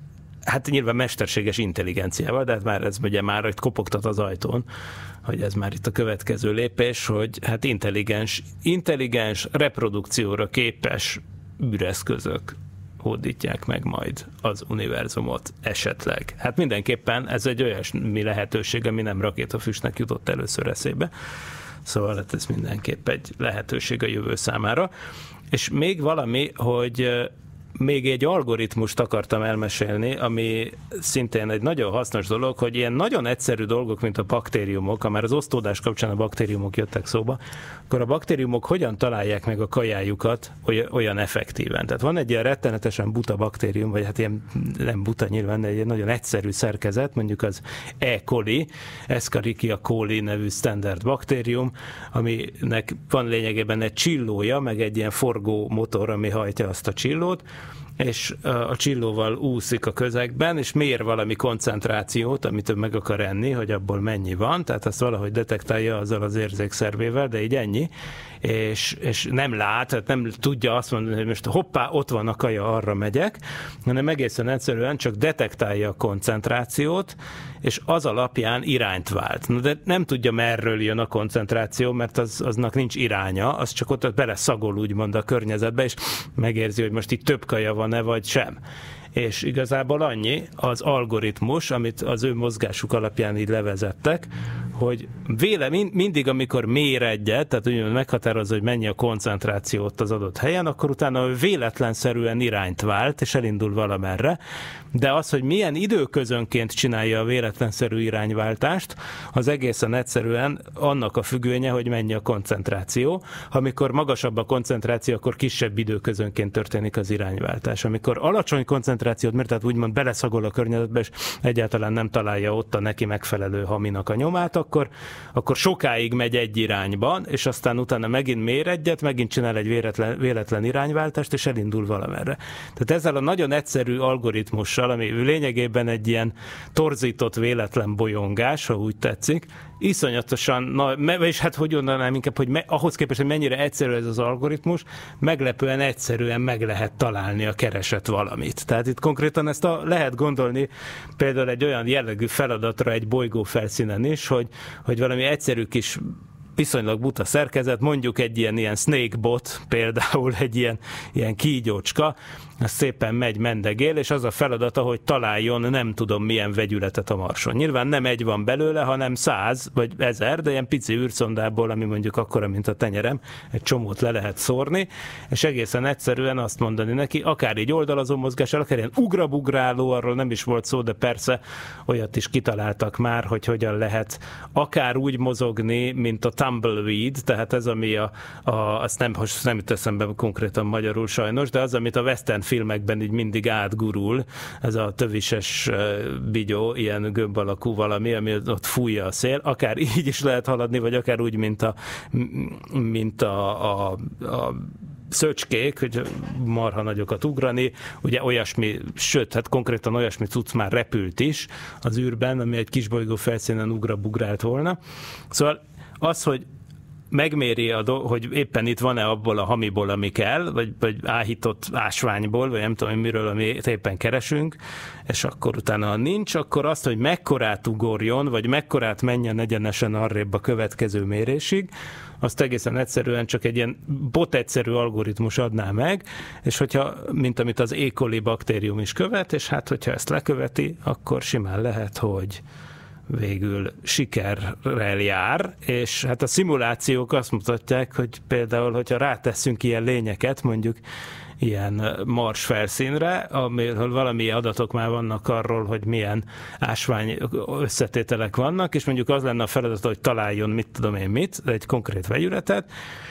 Hát nyilván mesterséges intelligenciával, de hát már ez ugye már itt kopogtat az ajtón, hogy ez már itt a következő lépés, hogy hát intelligens, intelligens reprodukcióra képes űreszközök hódítják meg majd az univerzumot esetleg. Hát mindenképpen ez egy olyasmi lehetőség, ami nem Rakétafüstnek jutott először eszébe. Szóval hát ez mindenképp egy lehetőség a jövő számára. És még valami, hogy még egy algoritmust akartam elmesélni, ami szintén egy nagyon hasznos dolog, hogy ilyen nagyon egyszerű dolgok, mint a baktériumok, ha már az osztódás kapcsán a baktériumok jöttek szóba, akkor a baktériumok hogyan találják meg a kajájukat olyan effektíven. Tehát van egy ilyen rettenetesen buta baktérium, vagy hát ilyen nem buta nyilván, de egy nagyon egyszerű szerkezet, mondjuk az E. coli, Escherichia coli nevű standard baktérium, aminek van lényegében egy csillója, meg egy ilyen forgó motor, ami hajtja azt a csillót, és a csillóval úszik a közegben, és mér valami koncentrációt, amit ő meg akar enni, hogy abból mennyi van, tehát azt valahogy detektálja azzal az érzékszervével, de így ennyi, és, és nem lát, tehát nem tudja azt mondani, hogy most hoppá, ott van a kaja, arra megyek, hanem egészen egyszerűen csak detektálja a koncentrációt, és az alapján irányt vált. Na, de nem tudja, merről jön a koncentráció, mert az, aznak nincs iránya, az csak ott bele szagol úgymond a környezetbe, és megérzi, hogy most itt több kaja van-e, vagy sem. és igazából annyi az algoritmus, amit az ő mozgásuk alapján így levezettek, hogy véle, mindig, amikor mér egyet, tehát úgy meghatározza, hogy mennyi a koncentráció ott az adott helyen, akkor utána véletlenszerűen irányt vált, és elindul valamerre. De az, hogy milyen időközönként csinálja a véletlenszerű irányváltást, az egészen egyszerűen annak a függvénye, hogy mennyi a koncentráció. Amikor magasabb a koncentráció, akkor kisebb időközönként történik az irányváltás. Amikor alacsony koncentrációt, mert tehát úgymond beleszagol a környezetbe, és egyáltalán nem találja ott a neki megfelelő haminak a nyomát, akkor, akkor sokáig megy egy irányban, és aztán utána megint mér egyet, megint csinál egy véletlen, véletlen irányváltást, és elindul valamerre. Tehát ezzel a nagyon egyszerű algoritmussal, ami lényegében egy ilyen torzított véletlen bolyongás, ha úgy tetszik, iszonyatosan, na, és hát hogy mondanám inkább, hogy me, ahhoz képest, hogy mennyire egyszerű ez az algoritmus, meglepően egyszerűen meg lehet találni a keresett valamit. Tehát itt konkrétan ezt a, lehet gondolni például egy olyan jellegű feladatra egy bolygó felszínen is, hogy, hogy valami egyszerű kis viszonylag buta szerkezet, mondjuk egy ilyen, ilyen snakebot, például egy ilyen, ilyen kígyócska, az szépen megy, mendegél, és az a feladata, hogy találjon nem tudom milyen vegyületet a Marson. Nyilván nem egy van belőle, hanem száz vagy ezer, de ilyen pici űrszondából, ami mondjuk akkora, mint a tenyerem, egy csomót le lehet szórni, és egészen egyszerűen azt mondani neki, akár így oldalazó mozgással, akár ilyen ugrabugráló, arról nem is volt szó, de persze olyat is kitaláltak már, hogy hogyan lehet akár úgy mozogni, mint a tumbleweed, tehát ez, ami a, a azt nem, nem jut eszembe konkrétan magyarul sajnos, de az, amit a western filmekben így mindig átgurul, ez a tövises bigyó, ilyen gömb alakú valami, ami ott fújja a szél, akár így is lehet haladni, vagy akár úgy, mint a, mint a, a, a szöcskék, hogy marha nagyokat ugrani, ugye olyasmi, sőt, hát konkrétan olyasmi cucc már repült is az űrben, ami egy kisbolygó felszínen ugrabugrált volna. Szóval az, hogy megméri, a do- hogy éppen itt van-e abból a hamiból, ami kell, vagy, vagy áhított ásványból, vagy nem tudom, miről, amit éppen keresünk, és akkor utána, ha nincs, akkor azt, hogy mekkorát ugorjon, vagy mekkorát menjen egyenesen arrébb a következő mérésig, azt egészen egyszerűen csak egy ilyen bot egyszerű algoritmus adná meg, és hogyha, mint amit az E. coli baktérium is követ, és hát, hogyha ezt leköveti, akkor simán lehet, hogy végül sikerrel jár, és hát a szimulációk azt mutatják, hogy például, hogyha rátesszünk ilyen lényeket, mondjuk ilyen Mars felszínre, amiről valami adatok már vannak arról, hogy milyen ásvány összetételek vannak, és mondjuk az lenne a feladat, hogy találjon mit tudom én mit, egy konkrét vegyületet,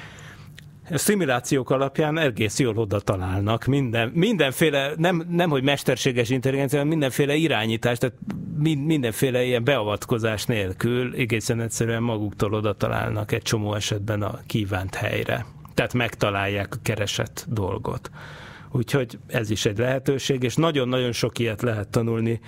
a szimulációk alapján egész jól oda találnak minden, mindenféle, nem, nem hogy mesterséges intelligencia, hanem mindenféle irányítás, tehát mindenféle ilyen beavatkozás nélkül egészen egyszerűen maguktól oda találnak egy csomó esetben a kívánt helyre. Tehát megtalálják a keresett dolgot. Úgyhogy ez is egy lehetőség, és nagyon-nagyon sok ilyet lehet tanulni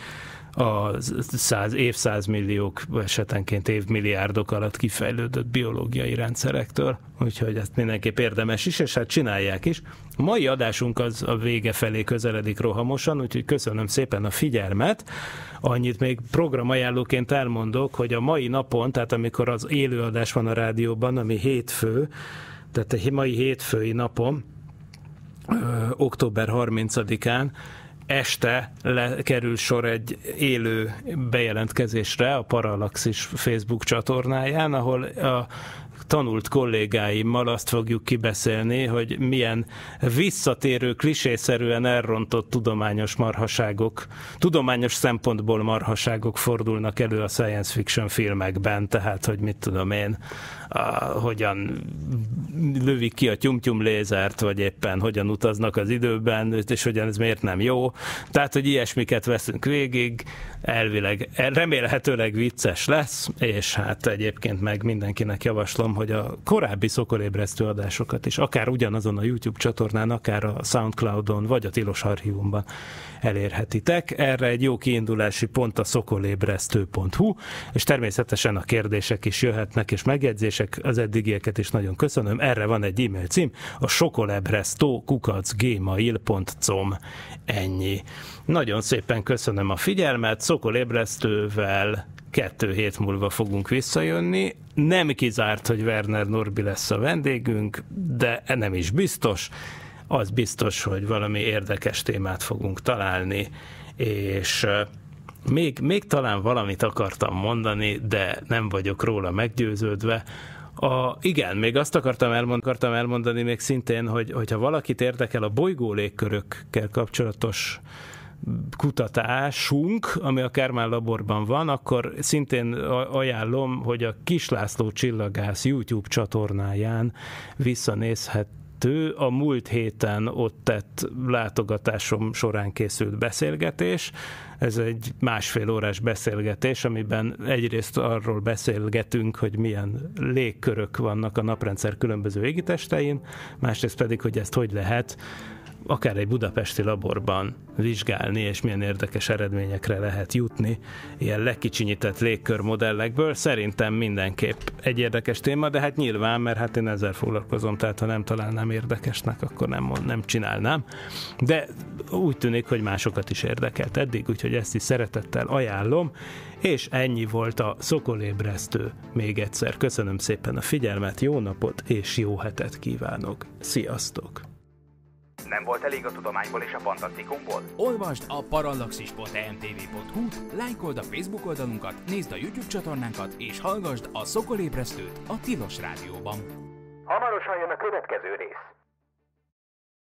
a száz, évszázmilliók, esetenként évmilliárdok alatt kifejlődött biológiai rendszerektől. Úgyhogy ezt mindenképp érdemes is, és hát csinálják is. A mai adásunk az a vége felé közeledik rohamosan, úgyhogy köszönöm szépen a figyelmet. Annyit még programajánlóként elmondok, hogy a mai napon, tehát amikor az élőadás van a rádióban, ami hétfő, tehát a mai hétfői napon, ö, október harmincadikán, este le, kerül sor egy élő bejelentkezésre a Parallaxis Facebook csatornáján, ahol a tanult kollégáimmal azt fogjuk kibeszélni, hogy milyen visszatérő, klisészerűen elrontott tudományos marhaságok, tudományos szempontból marhaságok fordulnak elő a science fiction filmekben, tehát, hogy mit tudom én, a, hogyan lövik ki a tyum-tyum lézert, vagy éppen hogyan utaznak az időben, és hogyan ez miért nem jó. Tehát, hogy ilyesmiket veszünk végig, elvileg, remélhetőleg vicces lesz, és hát egyébként meg mindenkinek javaslom, hogy a korábbi Szokolébresztő adásokat is, akár ugyanazon a YouTube csatornán, akár a Soundcloudon, vagy a Tilos Archívumban elérhetitek. Erre egy jó kiindulási pont a szokolébresztő pont hu, és természetesen a kérdések is jöhetnek, és megjegyzések, az eddigieket is nagyon köszönöm. Erre van egy e-mail cím, a sokolebresztó kukac gmail pont com. Ennyi. Nagyon szépen köszönöm a figyelmet, Szokolébresztővel kettő hét múlva fogunk visszajönni. Nem kizárt, hogy Werner Norbi lesz a vendégünk, de nem is biztos. az biztos, hogy valami érdekes témát fogunk találni, és még, még talán valamit akartam mondani, de nem vagyok róla meggyőződve. A, igen, még azt akartam, elmond, akartam elmondani még szintén, hogy, hogyha valakit érdekel a bolygó légkörökkel kapcsolatos kutatásunk, ami a Kármán laborban van, akkor szintén ajánlom, hogy a Kis László Csillagász YouTube csatornáján visszanézhető a múlt héten ott tett látogatásom során készült beszélgetés. Ez egy másfél órás beszélgetés, amiben egyrészt arról beszélgetünk, hogy milyen légkörök vannak a naprendszer különböző égitestein, másrészt pedig, hogy ezt hogy lehet akár egy budapesti laborban vizsgálni, és milyen érdekes eredményekre lehet jutni ilyen lekicsinyített légkörmodellekből. Szerintem mindenképp egy érdekes téma, de hát nyilván, mert hát én ezzel foglalkozom, tehát ha nem találnám érdekesnek, akkor nem, nem csinálnám. De úgy tűnik, hogy másokat is érdekelt eddig, úgyhogy ezt is szeretettel ajánlom, és ennyi volt a Szokolébresztő még egyszer. Köszönöm szépen a figyelmet, jó napot és jó hetet kívánok. Sziasztok! Nem volt elég a tudományból és a fantasztikumból? Olvasd a parallaxis pont e m t v pont h-t, lájkold a Facebook oldalunkat, nézd a YouTube csatornánkat, és hallgasd a Szokolébresztőt a Tilos Rádióban. Hamarosan jön a következő rész.